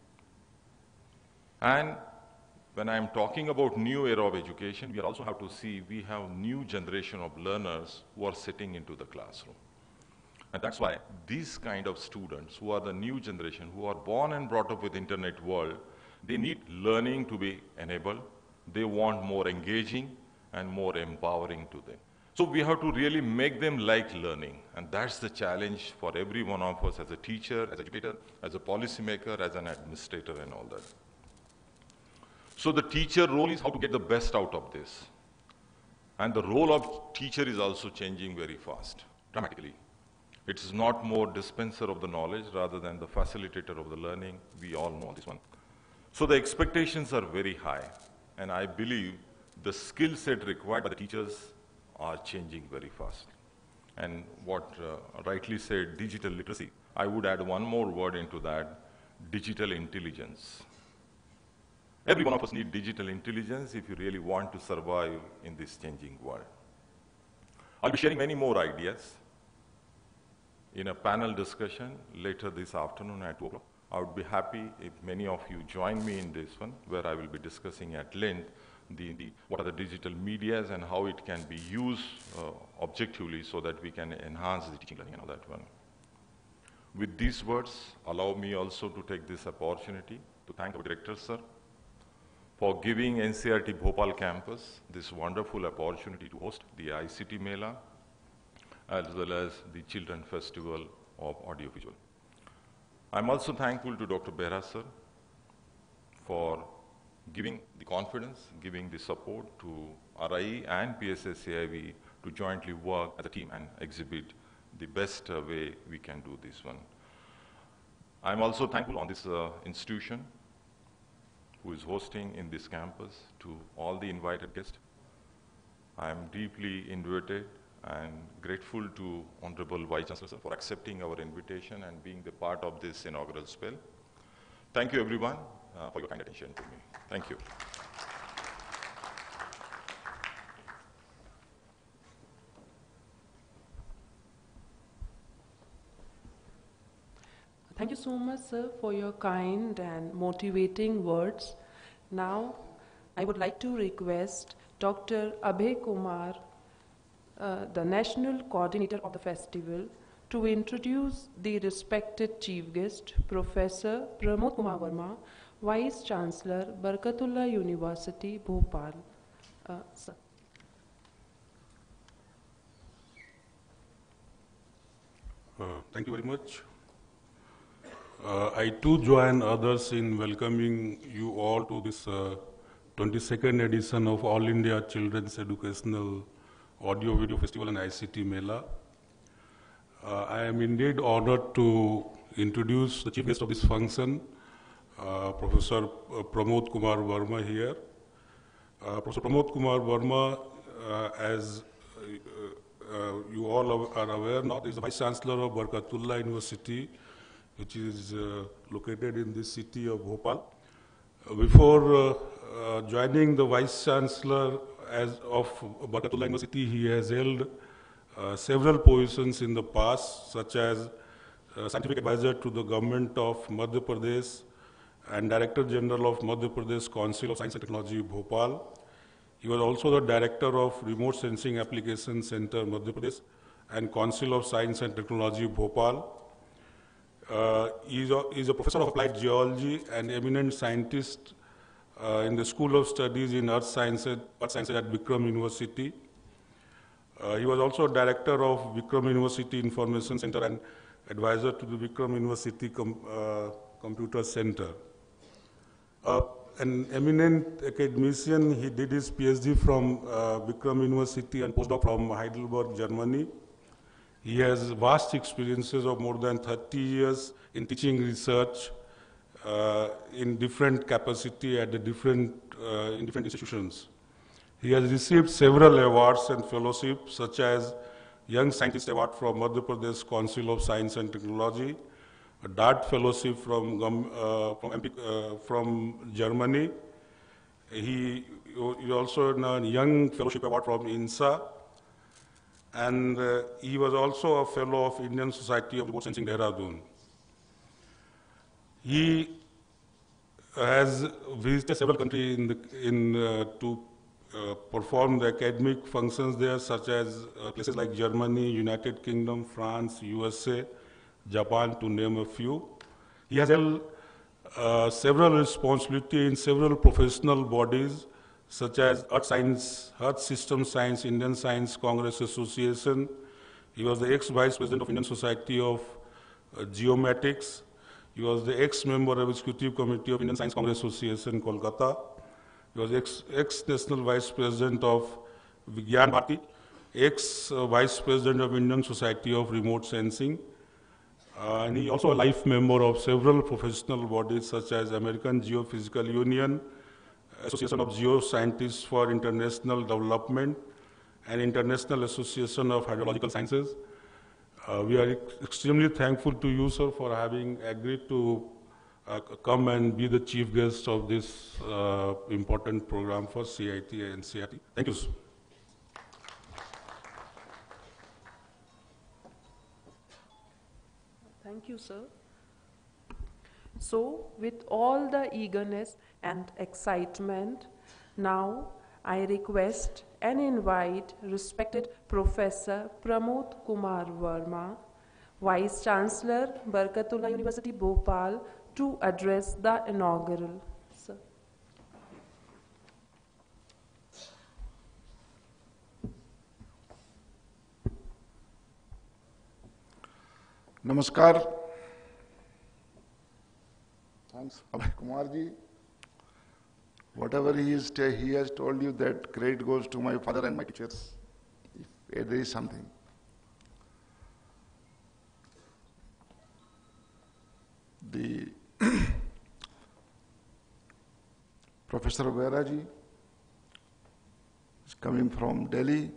And when I'm talking about new era of education, we also have to see we have new generation of learners who are sitting into the classroom. And that's why these kind of students who are the new generation, who are born and brought up with internet world, they need learning to be enabled. They want more engaging and more empowering to them. So we have to really make them like learning. And that's the challenge for every one of us as a teacher, as an educator, as a policymaker, as an administrator and all that. So the teacher role is how to get the best out of this. And the role of teacher is also changing very fast, dramatically. It is not more dispenser of the knowledge rather than the facilitator of the learning. We all know this one. So the expectations are very high. And I believe the skill set required by the teachers are changing very fast. And what uh, rightly said, digital literacy, I would add one more word into that, digital intelligence. Every one of us needs digital intelligence if you really want to survive in this changing world. I'll be sharing many more ideas in a panel discussion later this afternoon at two o'clock. I would be happy if many of you join me in this one, where I will be discussing at length the, the, what are the digital medias and how it can be used uh, objectively so that we can enhance the teaching learning and all that one. With these words, allow me also to take this opportunity to thank our director, sir, for giving N C E R T Bhopal campus this wonderful opportunity to host the I C T Mela as well as the Children Festival of Audiovisual. I'm also thankful to Doctor Behra sir for giving the confidence, giving the support to R I E and P S S A I B to jointly work as a team and exhibit the best uh, way we can do this one. I'm also thankful on this uh, institution who is hosting in this campus, to all the invited guests. I'm deeply indebted and grateful to Honorable Vice Chancellor sir for accepting our invitation and being the part of this inaugural spell. Thank you everyone uh, for your kind attention to me. Thank you. Thank you so much, sir, for your kind and motivating words. Now, I would like to request Doctor Abhay Kumar, uh, the National Coordinator of the Festival, to introduce the respected chief guest, Professor Pramod Kumar Verma, Vice Chancellor, Barkatullah University, Bhopal. Uh, sir. Uh, thank you very much. Uh, I too join others in welcoming you all to this uh, twenty-second edition of All India Children's Educational Audio Video Festival and I C T Mela. Uh, I am indeed honored to introduce the chief guest of this function, uh, Professor uh, Pramod Kumar Verma here. Uh, Professor Pramod Kumar Verma, uh, as uh, uh, you all are aware now, is the Vice Chancellor of Barkatullah University, which is uh, located in the city of Bhopal. Uh, before uh, uh, joining the Vice Chancellor as of Barkatullah University, he has held uh, several positions in the past, such as uh, Scientific Advisor to the Government of Madhya Pradesh and Director General of Madhya Pradesh Council of Science and Technology, Bhopal. He was also the Director of Remote Sensing Application Center, Madhya Pradesh, and Council of Science and Technology, Bhopal. Uh, he is a, is a professor of applied geology and eminent scientist uh, in the School of Studies in Earth Sciences, Earth Sciences at Vikram University. Uh, he was also director of Vikram University Information Center and advisor to the Vikram University Com uh, Computer Center. Uh, an eminent academician, he did his PhD from uh, Vikram University and postdoc from Heidelberg, Germany. He has vast experiences of more than thirty years in teaching research uh, in different capacity at the different, uh, in different institutions. He has received several awards and fellowships, such as Young Scientist Award from Madhya Pradesh Council of Science and Technology, a Dart Fellowship from, uh, from, M P, uh, from Germany. He, he also earned a Young Fellowship Award from INSA, and uh, he was also a fellow of Indian Society of Remote Sensing, Dehradun. He has visited several countries in, the, in uh, to uh, performed academic functions there, such as uh, places like Germany, United Kingdom, France, U S A, Japan, to name a few. He has held uh, several responsibilities in several professional bodies, such as Earth Science, Earth System Science, Indian Science Congress Association. He was the ex-vice president of Indian Society of uh, Geomatics. He was the ex-member of Executive Committee of Indian Science Congress Association, Kolkata. He was ex- ex-national vice president of Vigyan Bharati, ex-vice president of Indian Society of Remote Sensing. Uh, and he also a life member of several professional bodies such as American Geophysical Union, Association of Geoscientists for International Development, and International Association of Hydrological Sciences. Uh, we are ex extremely thankful to you, sir, for having agreed to uh, come and be the chief guest of this uh, important program for C I T and C I T. Thank you, sir. Thank you, sir. So, with all the eagerness and excitement, now I request and invite respected Professor Pramod Kumar Verma, Vice Chancellor, Barkatullah University, Bhopal, to address the inaugural. Sir. Namaskar. Thanks, Abhay Kumar ji. Whatever he, is, he has told you, that credit goes to my father and my teachers, if there is something. The Professor Vera ji is coming from Delhi,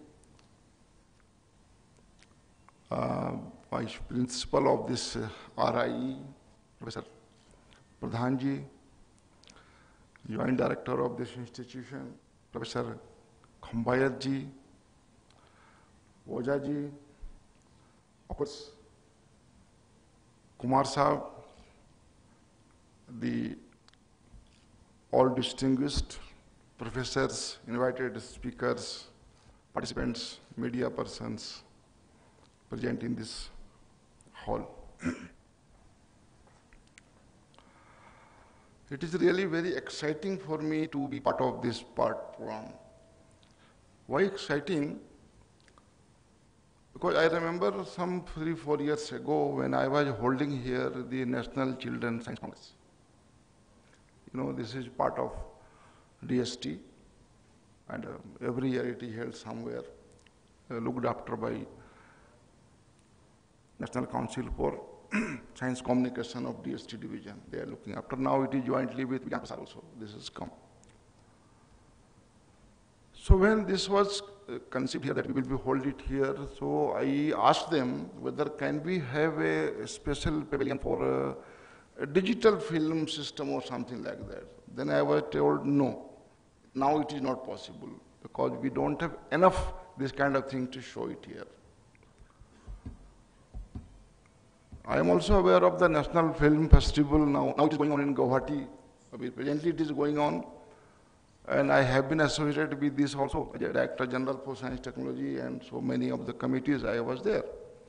uh, Vice Principal of this uh, R I E, Professor Pradhan ji, Joint Director of this institution, Professor Khambayat ji, Oja ji, of course, Kumar Saab, the all distinguished professors, invited speakers, participants, media persons present in this hall. It is really very exciting for me to be part of this part program. Why exciting? Because I remember some three, four years ago when I was holding here the National Children's Science Congress. You know, this is part of D S T, and uh, every year it is held somewhere, uh, looked after by National Council for Science Communication of D S T division. They are looking after. Now it is jointly with Vigyan Prasad also. This has come. So when this was uh, conceived here that we will be hold it here, so I asked them whether can we have a, a special pavilion for a, a digital film system or something like that. Then I was told no. Now it is not possible because we don't have enough this kind of thing to show it here. I am also aware of the National Film Festival now. Now it is going on in Guwahati. Presently it is going on. And I have been associated with this also, as Director General for Science Technology, and so many of the committees I was there.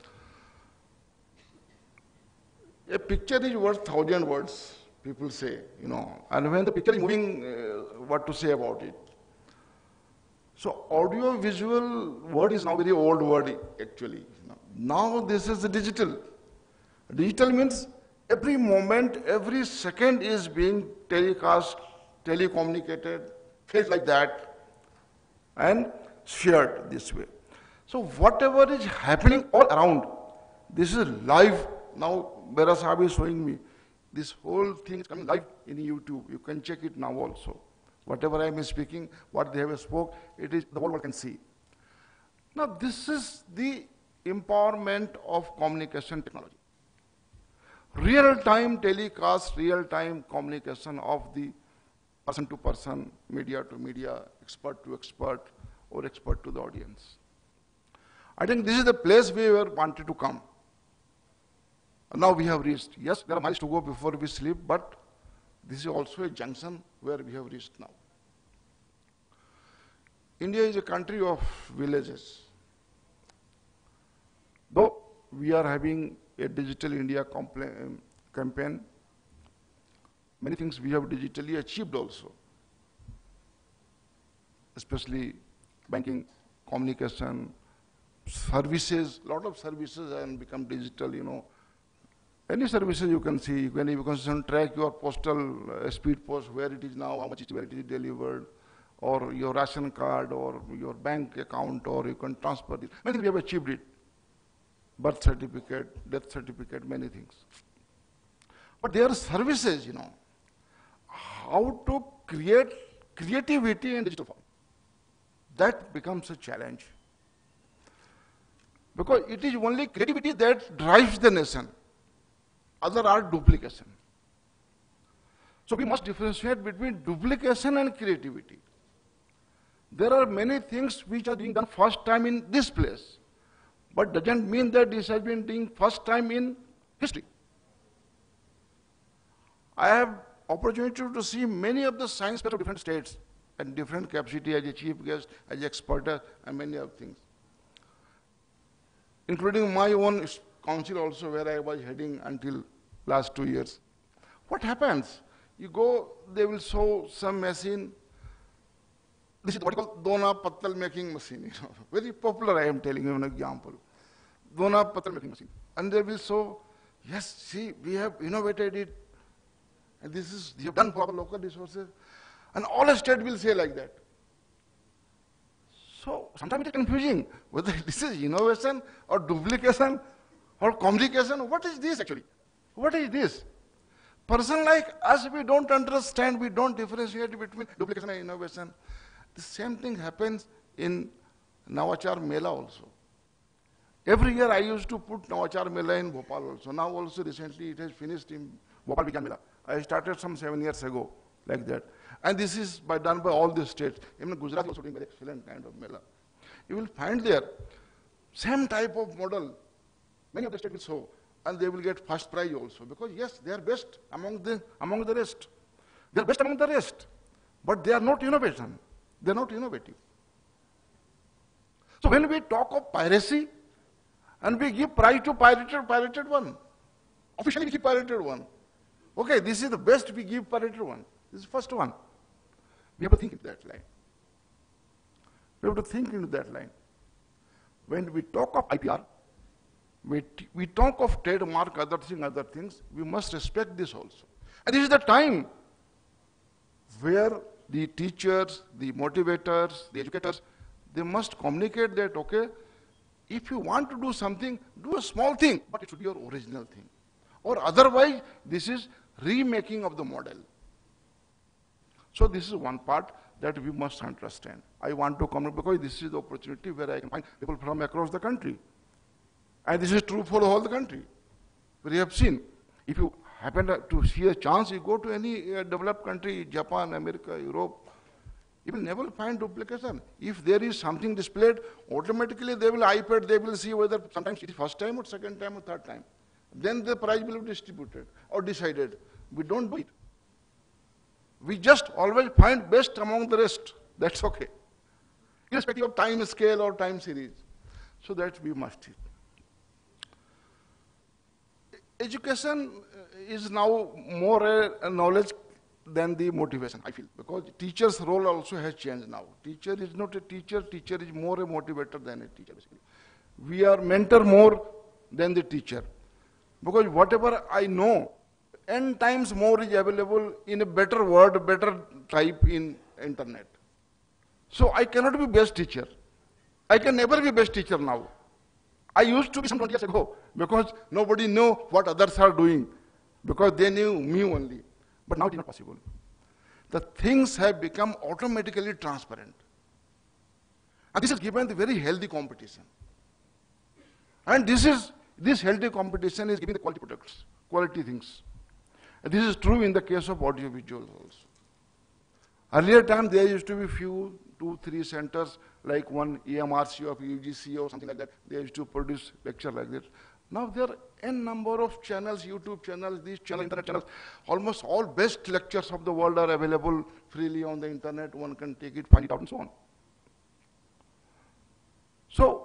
A picture is worth thousand words, people say, you know. And when the picture is moving, uh, what to say about it? So audio visual word is now very old word actually. Now this is the digital. Digital means every moment, every second is being telecast, telecommunicated, felt like that, and shared this way. So whatever is happening all around, this is live. Now Bera Sahib is showing me. This whole thing is coming live in YouTube. You can check it now also. Whatever I am speaking, what they have spoke, it is the whole world can see. Now this is the empowerment of communication technology. Real-time telecast, real-time communication of the person to person, media to media, expert to expert, or expert to the audience. I think this is the place we were wanted to come. Now we have reached. Yes, there are miles to go before we sleep, but this is also a junction where we have reached now. India is a country of villages. Though we are having a Digital India campaign, many things we have digitally achieved also, especially banking, communication, services. A lot of services have become digital, you know. Any services you can see, when you can track your postal uh, speed post, where it is now, how much is where it is delivered, or your ration card, or your bank account, or you can transfer it. Many things we have achieved it. Birth certificate, death certificate, many things. But there are services, you know, how to create creativity in digital form. That becomes a challenge. Because it is only creativity that drives the nation. Other are duplication. So we must differentiate between duplication and creativity. There are many things which are being done first time in this place, but doesn't mean that this has been done first time in history. I have opportunity to see many of the science fairs of different states and different capacity as a chief guest, as expert, and many other things. Including my own council also, where I was heading until last two years. What happens? You go, they will show some machine. This is what you call Dona Pattal making machine. You know. Very popular, I am telling you an example. Dona Pattal making machine. And they will show, yes, see, we have innovated it. And this is, you have done for our local resources. And all a state will say like that. So sometimes it is confusing whether this is innovation or duplication or communication. What is this actually? What is this? Person like us, we don't understand, we don't differentiate between duplication and innovation. The same thing happens in Navachar Mela also. Every year I used to put Navachar Mela in Bhopal also. Now also recently it has finished in Bhopal Vigyan Mela. I started some seven years ago, like that. And this is by, done by all the states. Even Gujarat also doing very excellent kind of Mela. You will find there same type of model. Many of the states will show, and they will get first prize also. Because yes, they are best among the, among the rest. They are best among the rest. But they are not innovation. They are not innovative. So when we talk of piracy, and we give prize to pirated, pirated one. Officially we give pirated one. Okay, this is the best, we give pirated one. This is the first one. We have to think in that line. We have to think into that line. When we talk of I P R, we, we talk of trademark, other things, other things, we must respect this also. And this is the time where the teachers, the motivators, the educators, they must communicate that, okay, if you want to do something, do a small thing, but it should be your original thing. Or otherwise, this is remaking of the model. So this is one part that we must understand. I want to comment because this is the opportunity where I can find people from across the country. And this is true for the whole country. We have seen, if you happen to see a chance, you go to any uh, developed country, Japan, America, Europe, you will never find duplication. If there is something displayed, automatically they will iPad, they will see whether sometimes it is first time or second time or third time. Then the prize will be distributed or decided. We don't do it. We just always find best among the rest. That's okay. Irrespective of time scale or time series. So that we must. Education is now more a, a knowledge than the motivation, I feel. Because teacher's role also has changed now. Teacher is not a teacher, teacher is more a motivator than a teacher, basically. We are mentor more than the teacher. Because whatever I know, n times more is available in a better word, better type in internet. So I cannot be best teacher. I can never be best teacher now. I used to be some twenty years ago because nobody knew what others are doing because they knew me only. But now it is not possible. The things have become automatically transparent. And this has given the very healthy competition. And this is This healthy competition is giving the quality products, quality things. And this is true in the case of audiovisuals also. Earlier time there used to be few, two, three centers, like one E M R C of U G C or something like that. They used to produce lecture like this. Now there are n number of channels, YouTube channels, these channels, internet channels. Almost all best lectures of the world are available freely on the internet. One can take it, find it out, and so on.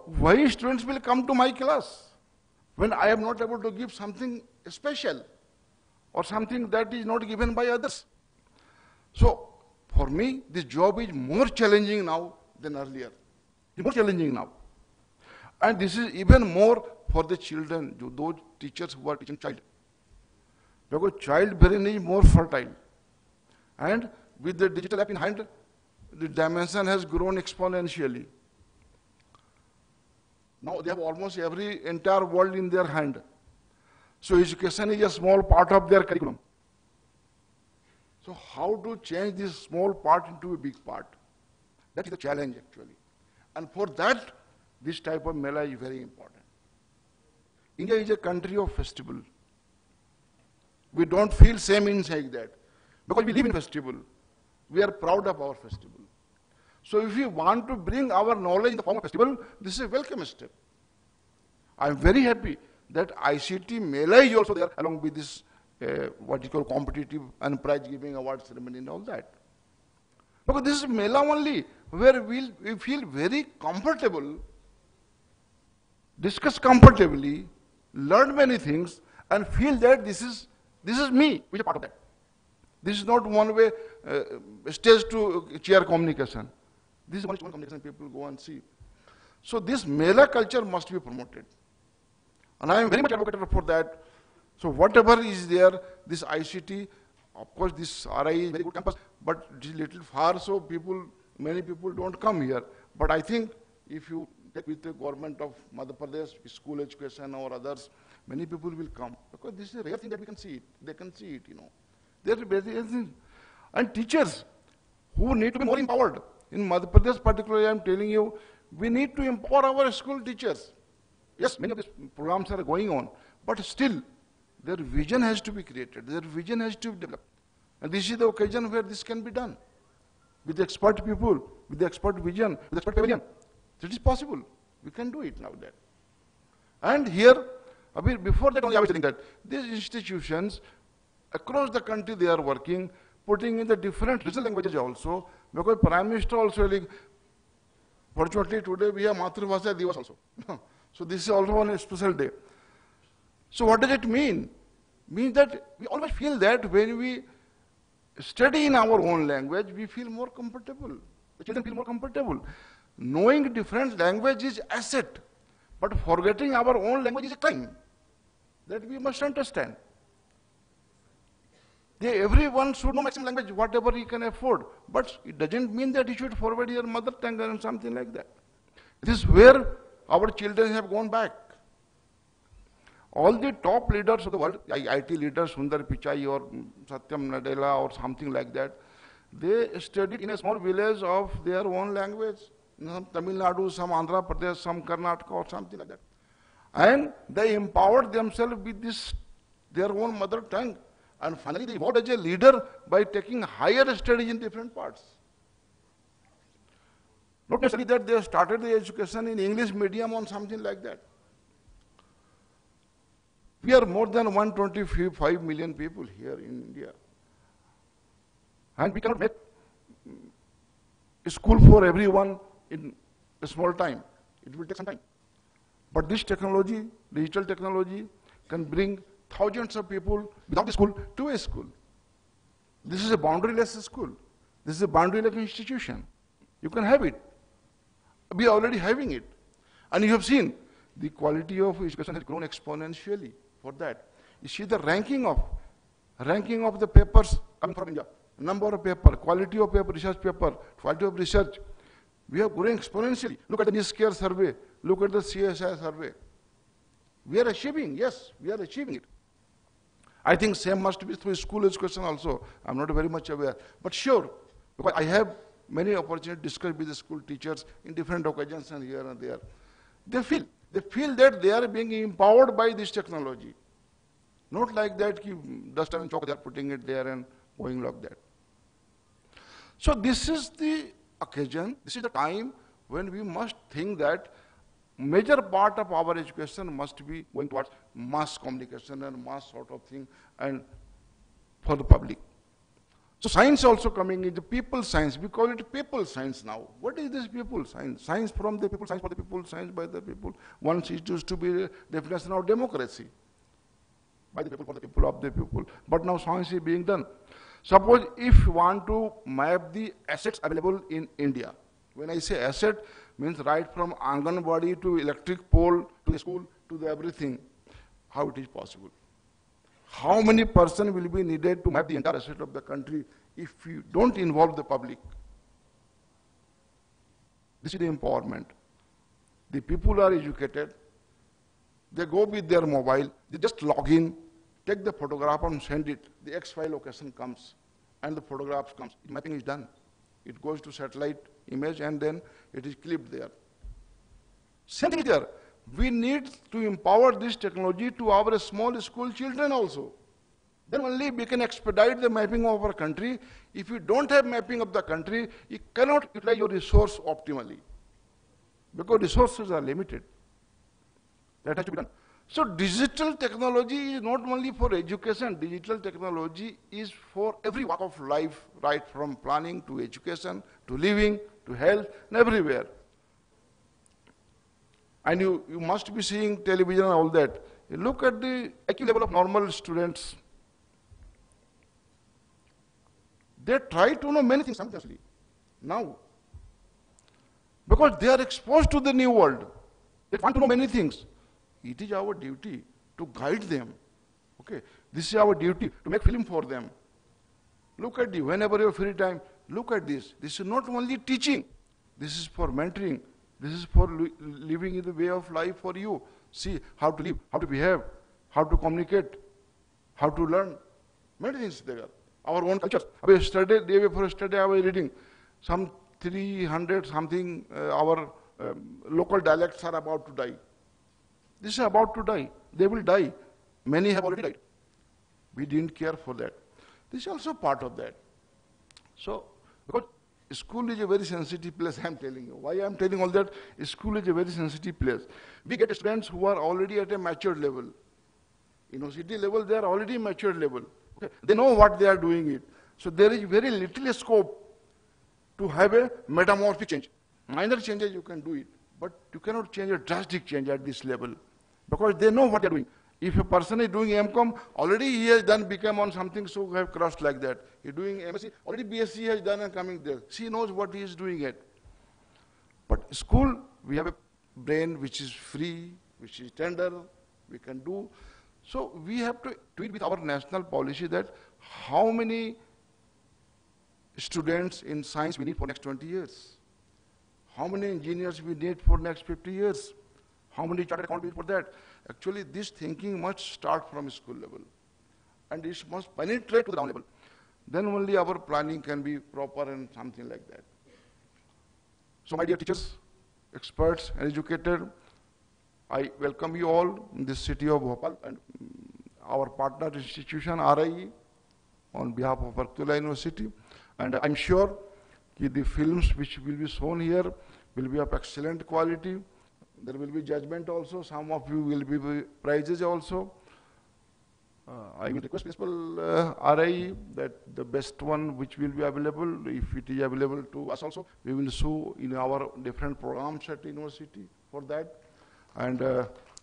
why students will come to my class when I am not able to give something special or something that is not given by others? So for me, this job is more challenging now than earlier. It's more challenging now. And this is even more for the children, those teachers who are teaching child. Because child brain is more fertile. And with the digital app in hand, the dimension has grown exponentially. Now they have almost every entire world in their hand. So education is a small part of their curriculum. So how to change this small part into a big part? That is the challenge actually. And for that, this type of Mela is very important. India is a country of festival. We don't feel same inside that. Because we live in festival. We are proud of our festival. So if we want to bring our knowledge in the form of festival, this is a welcome step. I am very happy that I C T Mela is also there along with this uh, what you call competitive and prize giving award ceremony and all that. Because this is Mela only where we'll, we feel very comfortable, discuss comfortably, learn many things and feel that this is, this is me, which is part of that. This is not one way uh, stage to chair communication. This is one communication people go and see. So this Mela culture must be promoted. And I am very much advocate for that. So whatever is there, this I C T, of course this R I is very good campus, but it is little far, so people, many people don't come here. But I think if you take with the government of Madhya Pradesh, school education or others, many people will come. Because this is a rare thing that we can see it. They can see it, you know. There are very things. And teachers who need to be more empowered. In Madhya Pradesh particularly, I am telling you, we need to empower our school teachers. Yes, many of these programs are going on, but still, their vision has to be created, their vision has to be developed. And this is the occasion where this can be done. With the expert people, with the expert vision, with the expert pavilion. It is possible. We can do it now that. And here, a bit before that only I was saying that these institutions, across the country they are working, putting in the different regional languages also, because Prime Minister also, like, fortunately today we have Matribhasha Divas also. So this is also one special day. So what does it mean? Means that we always feel that when we study in our own language, we feel more comfortable. The children feel more comfortable. Knowing different language is asset, but forgetting our own language is a crime. That we must understand. They, everyone should know maximum language, whatever he can afford. But it doesn't mean that he should forget your mother tongue and something like that. This is where our children have gone back. All the top leaders of the world, I T leaders, Sundar Pichai or Satyam Nadella or something like that, they studied in a small village of their own language. Some Tamil Nadu, some Andhra Pradesh, some Karnataka or something like that. And they empowered themselves with this, their own mother tongue. And finally they evolved as a leader by taking higher studies in different parts. Not necessarily that they started the education in English medium or something like that. We are more than one hundred twenty-five million people here in India. And we cannot make a school for everyone in a small time. It will take some time. But this technology, digital technology, can bring thousands of people without a school to a school. This is a boundaryless school. This is a boundaryless institution. You can have it. We are already having it. And you have seen the quality of education has grown exponentially for that. You see the ranking of, ranking of the papers coming from India. Number of paper, quality of paper, research paper, quality of research. We are growing exponentially. Look at the NISCARE survey. Look at the C S I survey. We are achieving, yes, we are achieving it. I think same must be through school education also. I'm not very much aware. But sure, because I have many opportunities to discuss with the school teachers in different occasions and here and there. They feel, they feel that they are being empowered by this technology. Not like that, ki dust and chalk, they are putting it there and going like that. So this is the occasion, this is the time when we must think that major part of our education must be going towards mass communication and mass sort of thing and for the public. So science also coming into people science. We call it people science now. What is this people science? Science from the people, science for the people, science by the people. Once it used to be the definition of democracy. By the people, for the people, of the people. But now science is being done. Suppose if you want to map the assets available in India. When I say asset, means right from Anganwadi to electric pole to the school to the everything. How it is possible? How many person will be needed to map the entire asset of the country if you don't involve the public? This is the empowerment. The people are educated. They go with their mobile. They just log in, take the photograph and send it. The X Y location comes and the photograph comes. Mapping is done. It goes to satellite image and then it is clipped there. Same thing there. We need to empower this technology to our small school children also. Then only we can expedite the mapping of our country. If you don't have mapping of the country, you cannot utilize your resource optimally. Because resources are limited. That has to be done. So digital technology is not only for education. Digital technology is for every walk of life, right from planning to education, to living, to health, and everywhere. And you, you must be seeing television and all that. You look at the I Q level of normal students. They try to know many things simultaneously now. Because they are exposed to the new world. They want to know many things. It is our duty to guide them. Okay, this is our duty to make film for them. Look at the, whenever you have free time, look at this. This is not only teaching. This is for mentoring. This is for li living in the way of life for you. See how to live, how to behave, how to communicate, how to learn. Many things there. Our own culture. Yesterday, day before yesterday, I was reading some three hundred something uh, our um, local dialects are about to die. This is about to die. They will die. Many have already died. We didn't care for that. This is also part of that. So, because school is a very sensitive place, I am telling you. Why I am telling all that? School is a very sensitive place. We get students who are already at a mature level. University level, they are already mature level. Okay. They know what they are doing it. So there is very little scope to have a metamorphic change. Minor changes you can do it, but you cannot change a drastic change at this level because they know what they are doing. If a person is doing M Com, already he has done become on something, so have crossed like that. He is doing M S c, already B S c has done and coming there. She knows what he is doing it. But school, we have a brain which is free, which is tender, we can do. So we have to do it with our national policy that how many students in science we need for next twenty years. How many engineers we need for next fifty years? How many chartered accountants for that? Actually, this thinking must start from school level. And it must penetrate to the ground level. Then only our planning can be proper and something like that. So my dear teachers, experts, and educated, I welcome you all in this city of Bhopal and our partner institution, R I E, on behalf of Barkatullah University. And I'm sure that the films which will be shown here will be of excellent quality. There will be judgment also. Some of you will be prizes also. Uh, I will request Principal uh, R I E that the best one which will be available, if it is available to us also, we will show in our different programs at the university for that. And uh,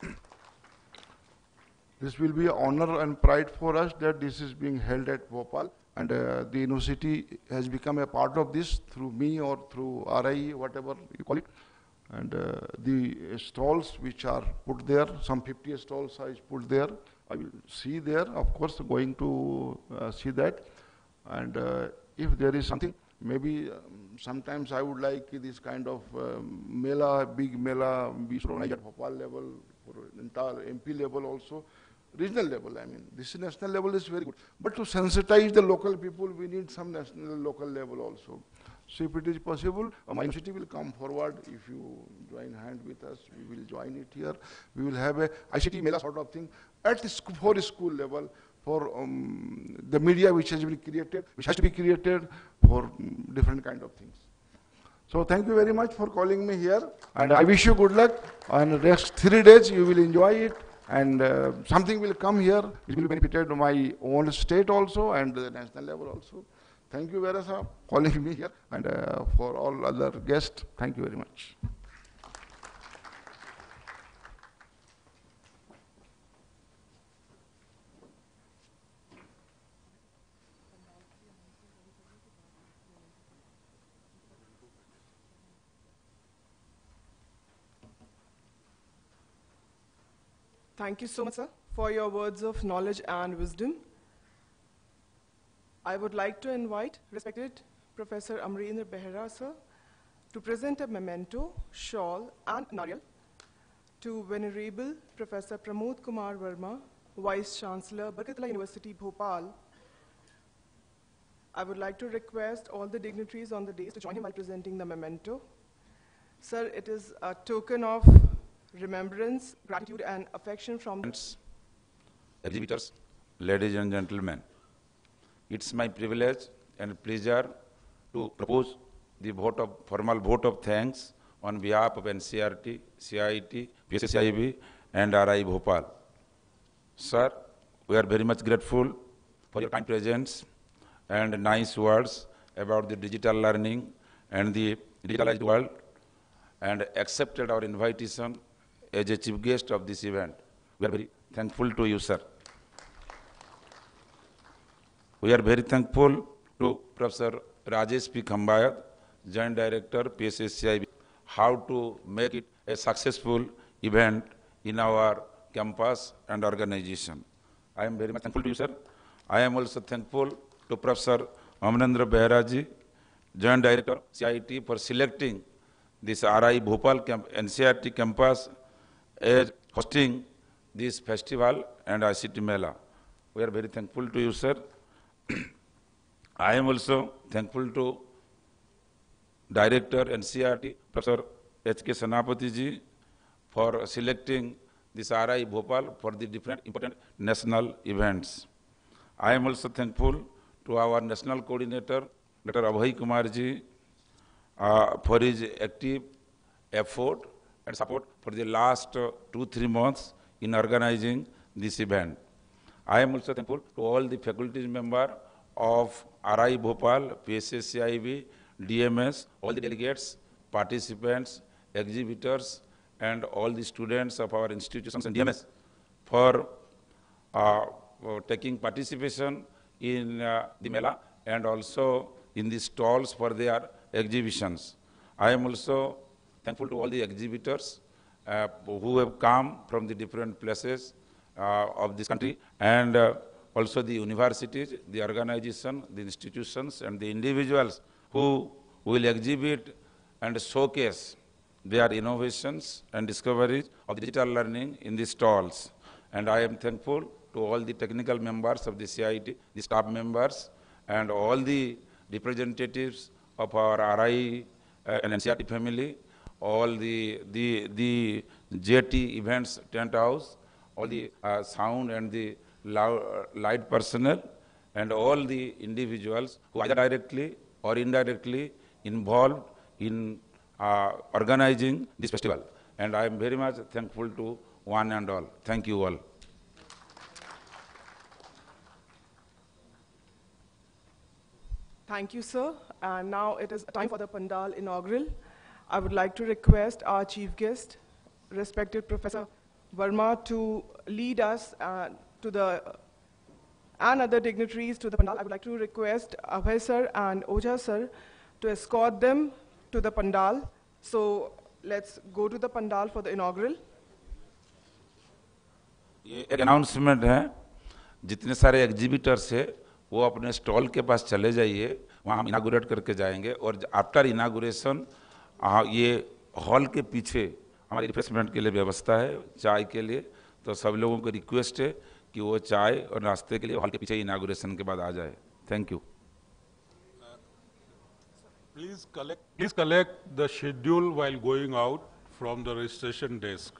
this will be an honor and pride for us that this is being held at Bhopal. And uh, the university has become a part of this through me or through R I E, whatever you call it. And uh, the stalls which are put there, some fifty stalls are put there. I will see there, of course, going to uh, see that. And uh, if there is something, maybe um, sometimes I would like this kind of um, mela, big mela, be organized at Bhopal level, for entire M P level also, regional level, I mean. This national level is very good. But to sensitize the local people, we need some national, local level also. So if it is possible, uh, my university will come forward. If you join hand with us, we will join it here. We will have a I C T mela sort of thing at the school, for school level, for um, the media which has been created, which has to be created for um, different kind of things. So thank you very much for calling me here. And I wish you good luck. On the next three days, you will enjoy it. And uh, something will come here. It will benefit my own state also and the national level also. Thank you, Vera sir, calling me here, and uh, for all other guests, thank you very much. Thank you so much, sir, for your words of knowledge and wisdom. I would like to invite respected Professor Amarendra Behera, sir, to present a memento, shawl, and nariyal to Venerable Professor Pramod Kumar Verma, Vice Chancellor, Barkatullah University, Bhopal. I would like to request all the dignitaries on the dais to join him while presenting the memento. Sir, it is a token of remembrance, gratitude, and affection from exhibitors, ladies and gentlemen. It's my privilege and pleasure to propose the vote of, formal vote of thanks on behalf of N C R T, C I T, P S S C I B, and R I Bhopal. Sir, we are very much grateful for your kind presence and nice words about the digital learning and the digitalized world, and accepted our invitation as a chief guest of this event. We are very thankful to you, sir. We are very thankful to Professor Rajesh P. Khambayat, Joint Director, P S S C I B, how to make it a successful event in our campus and organization. I am very much thankful to you, sir. I am also thankful to Professor Amarendra Behera ji, Joint Director, C I T, for selecting this R I Bhopal camp, N C R T campus as hosting this festival and I C T Mela. We are very thankful to you, sir. I am also thankful to Director N C R T, Professor H K Senapati ji, for selecting this R I Bhopal for the different important national events. I am also thankful to our national coordinator, Doctor Abhay Kumar ji, uh, for his active effort and support for the last uh, two, three months in organizing this event. I am also thankful to all the faculty members of R I Bhopal, P S S C I B, D M S, all the delegates, participants, exhibitors, and all the students of our institutions and D M S for, uh, for taking participation in uh, the Mela and also in the stalls for their exhibitions. I am also thankful to all the exhibitors uh, who have come from the different places uh, of this country, and uh, also the universities, the organization, the institutions, and the individuals who will exhibit and showcase their innovations and discoveries of digital learning in the stalls. And I am thankful to all the technical members of the C I T, the staff members, and all the representatives of our R I uh, and N C R T family, all the, the, the J T events tent house, all the uh, sound and the loud, light personnel, and all the individuals who either directly or indirectly involved in uh, organizing this festival. And I am very much thankful to one and all. Thank you all. Thank you, sir. And now it is time for the Pandal inaugural. I would like to request our chief guest, respected Professor Verma, to lead us uh, to the, and other dignitaries to the Pandal. I would like to request Abhay sir and Oja sir to escort them to the Pandal. So let's go to the Pandal for the inaugural. ये एक announcement है, जितने सारे exhibitors है वो अपने stall के पास चले जाइए, वहाँ हम इनागुरेट करके जाएंगे, और आफ्टर इनागुरेशन ये हॉल के पीछे हमारी रिफ्रेशमेंट के लिए व्यवस्था है, चाय के लिए, तो सब लोगों को रिक्वेस्ट है कि वो चाय और नाश्ते के लिए हॉल के पीछे इनागुरेशन के बाद आ जाए. Thank you. Please collect, please collect the schedule while going out from the registration desk.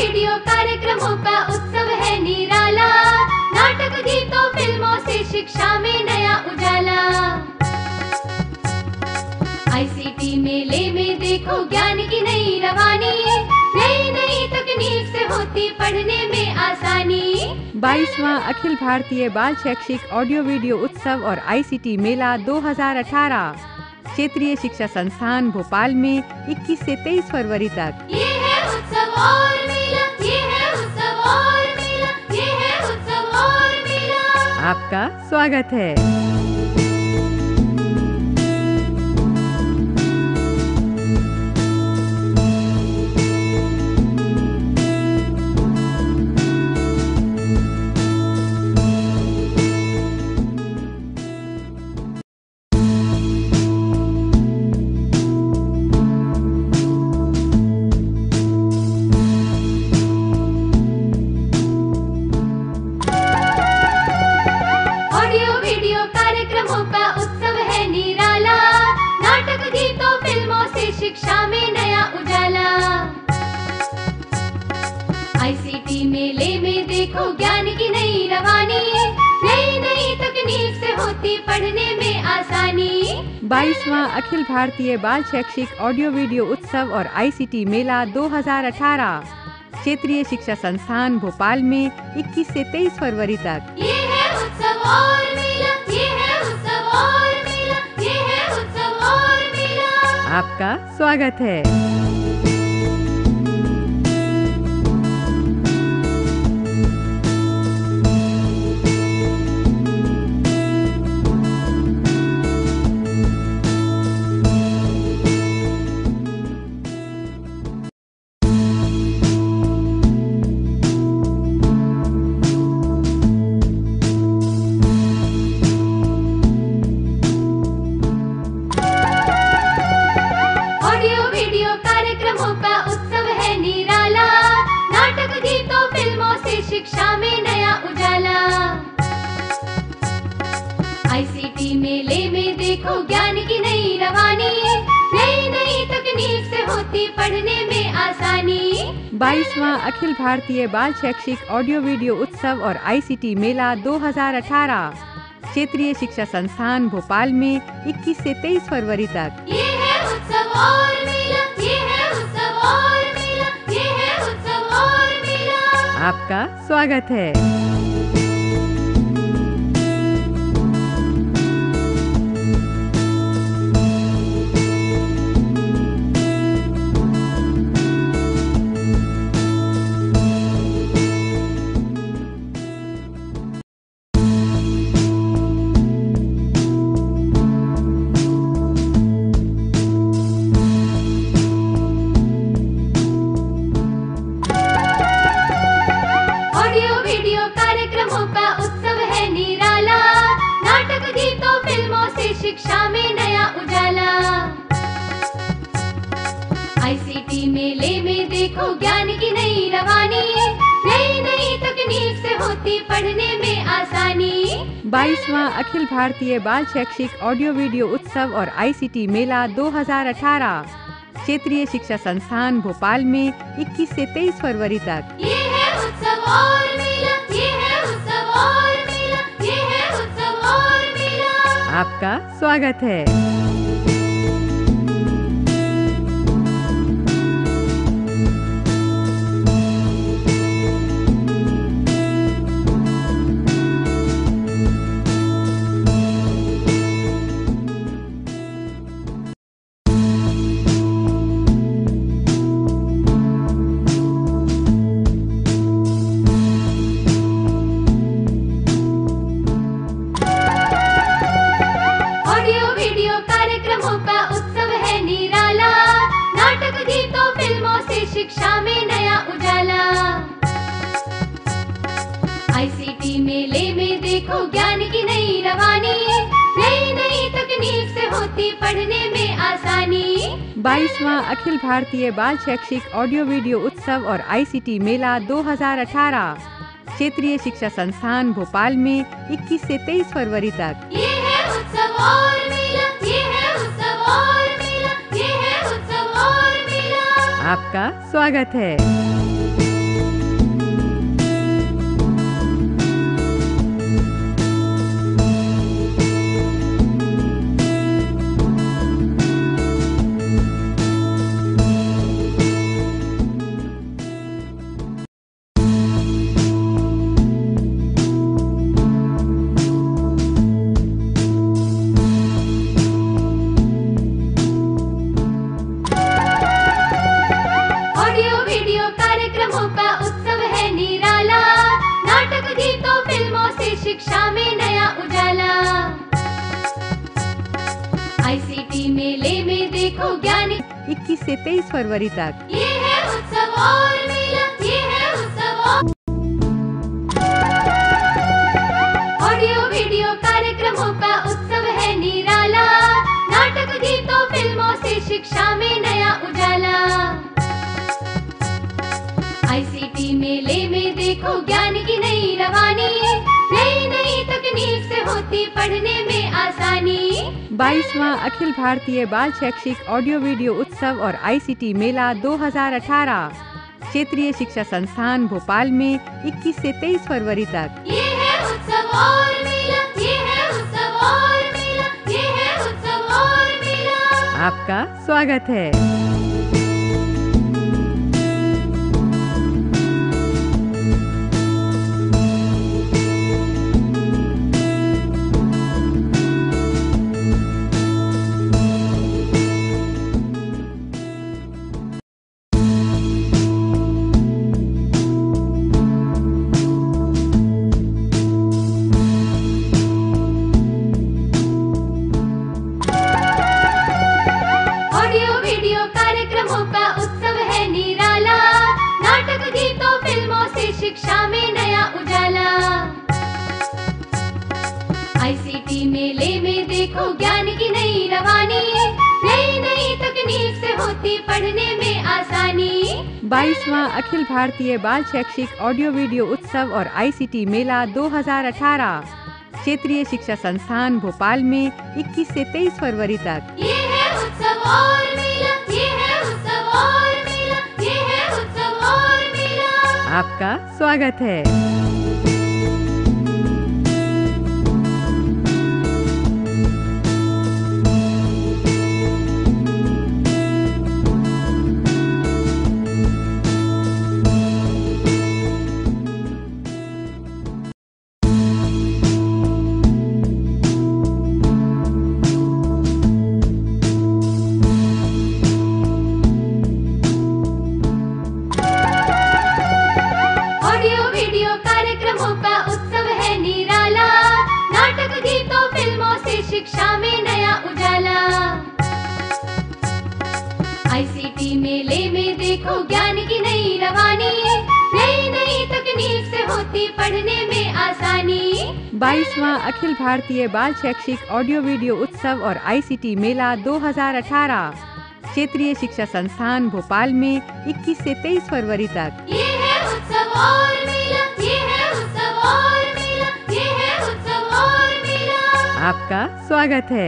Video कार्यक्रमों का उत्सव है निराला, नाटक गीतों फिल्मों से शिक्षा में नया उजाला। आईसीटी मेले में देखो ज्ञान की नई रवानी, नई नई तकनीक से होती पढ़ने में आसानी। बाईसवां अखिल भारतीय बाल शैक्षिक ऑडियो वीडियो उत्सव और आईसीटी मेला दो हज़ार अठारह क्षेत्रीय शिक्षा संस्थान भोपाल में इक्कीस से तेईस फरवरी तक। ये है उत्सव और मेला, ये है उत्सव और मेला, ये है उत्सव और मेला। आपका स्वागत है। शिक्षा में नया उजाला। आईसीटी मेले में देखो ज्ञान की नई रवानी, नई नई तकनीक से होती पढ़ने में आसानी। बाईसवां अखिल भारतीय बाल शैक्षिक ऑडियो वीडियो उत्सव और आईसीटी मेला दो हज़ार अठारह क्षेत्रीय शिक्षा संस्थान भोपाल में इक्कीस से तेईस फरवरी तक। ये है उत्सव और मेला, ये है उत्सव और मेला, ये है उत्सव और मेला। आपका स्वागत है। शिक्षा में नया उजाला। आईसीटी मेले में देखो ज्ञान की नई रवानी, नई नई तकनीक से होती पढ़ने में आसानी। बाईसवां अखिल भारतीय बाल शैक्षिक ऑडियो वीडियो उत्सव और आईसीटी मेला दो हज़ार अठारह क्षेत्रीय शिक्षा संस्थान भोपाल में इक्कीस से तेईस फरवरी तक। ये है उत्सव और मेला, ये है उत्सव और मेला, ये है उत्सव और मेला। आपका स्वागत है। शिक्षा में नया उजाला। आईसीटी मेले में देखो ज्ञान की नई रवानी, नई नई तकनीक से होती पढ़ने में आसानी। बाईसवां अखिल भारतीय बाल शैक्षिक ऑडियो वीडियो उत्सव और आईसीटी मेला दो हज़ार अठारह क्षेत्रीय शिक्षा संस्थान भोपाल में इक्कीस से तेईस फरवरी तक। ये है उत्सव और मेला, ये है उत्सव और मेला, ये है उत्सव और मेला। आपका स्वागत है। शिक्षा में नया उजाला। आईसीटी मेले में देखो ज्ञान की नई रवानी, नई नई तकनीक से होती पढ़ने में आसानी। बाईसवां अखिल भारतीय बाल शैक्षिक ऑडियो वीडियो उत्सव और आईसीटी मेला दो हज़ार अठारह क्षेत्रीय शिक्षा संस्थान भोपाल में इक्कीस से तेईस फरवरी तक। ये है उत्सव और मेला, ये है उत्सव और मेला, ये है उत्सव और मेला। आपका स्वागत है। ज्ञान। इक्कीस से तेईस फरवरी तक ये है उत्सव और मेला, ये है उत्सव और ऑडियो वीडियो कार्यक्रमों का उत्सव है निराला। नाटक गीतों फिल्मों से शिक्षा में नया उजाला। आईसीटी मेले में देखो ज्ञान की नई रवानी। नई नई तकनीक से होती पढ़ने में आसानी। बाईसवां अखिल भारतीय बाल शैक्षिक ऑडियो वीडियो उत्सव और आईसीटी मेला दो हज़ार अठारह क्षेत्रीय शिक्षा संस्थान भोपाल में इक्कीस से तेईस फरवरी तक। ये है उत्सव और मेला, ये है उत्सव और मेला, ये है उत्सव और मेला। आपका स्वागत है। शिक्षा में नया उजाला। आईसीटी मेले में देखो ज्ञान की नई रवानी। नई नई तकनीक से होती पढ़ने में आसानी। बाईसवां अखिल भारतीय बाल शैक्षिक ऑडियो वीडियो उत्सव और आईसीटी मेला दो हज़ार अठारह क्षेत्रीय शिक्षा संस्थान भोपाल में इक्कीस से तेईस फरवरी तक। ये है उत्सव और मेला, ये है उत्सव और मेला, ये है उत्सव और मेला। आपका स्वागत है। शिक्षा में नया उजाला। आईसीटी मेले में देखो ज्ञान की नई रवानी। नई नई तकनीक से होती पढ़ने में आसानी। बाईसवां अखिल भारतीय बाल शैक्षिक ऑडियो वीडियो उत्सव और आईसीटी मेला दो हज़ार अठारह क्षेत्रीय शिक्षा संस्थान भोपाल में इक्कीस से तेईस फरवरी तक। ये है उत्सव और मेला, ये है उत्सव और मेला, ये है उत्सव और मेला। आपका स्वागत है।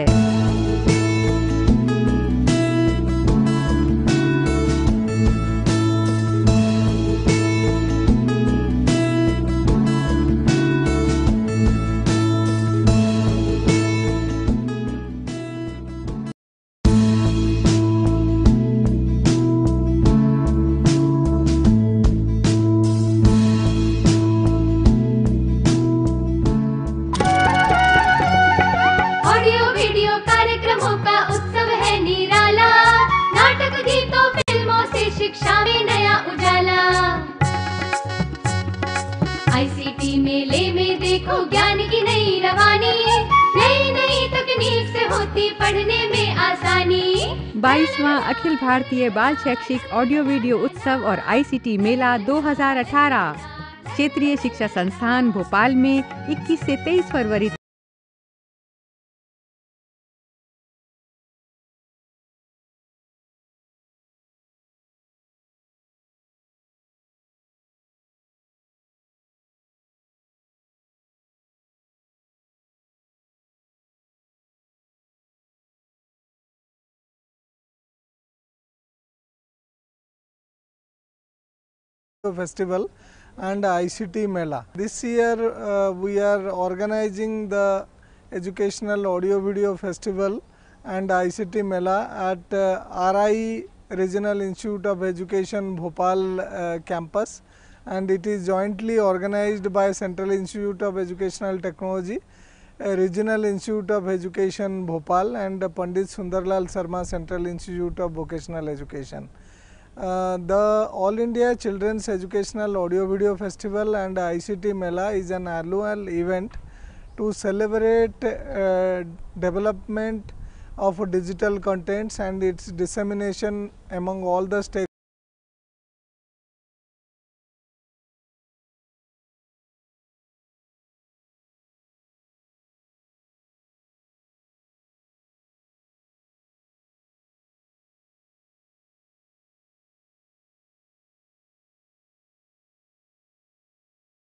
शिक्षा में नया उजाला। आईसीटी मेले में देखो ज्ञान की नई रवानी। नई नई तकनीक से होती पढ़ने में आसानी। बाईसवां अखिल भारतीय बाल शैक्षिक ऑडियो वीडियो उत्सव और आईसीटी मेला दो हज़ार अठारह क्षेत्रीय शिक्षा संस्थान भोपाल में इक्कीस से तेईस फरवरी। Festival and I C T Mela. This year uh, we are organizing the Educational Audio Video Festival and I C T Mela at uh, R I Regional Institute of Education Bhopal uh, campus, and it is jointly organized by Central Institute of Educational Technology, uh, Regional Institute of Education Bhopal and uh, Pandit Sundarlal Sarma Central Institute of Vocational Education. Uh, the All India Children's Educational Audio Video Festival and I C T Mela is an annual event to celebrate uh, development of digital contents and its dissemination among all the stakeholders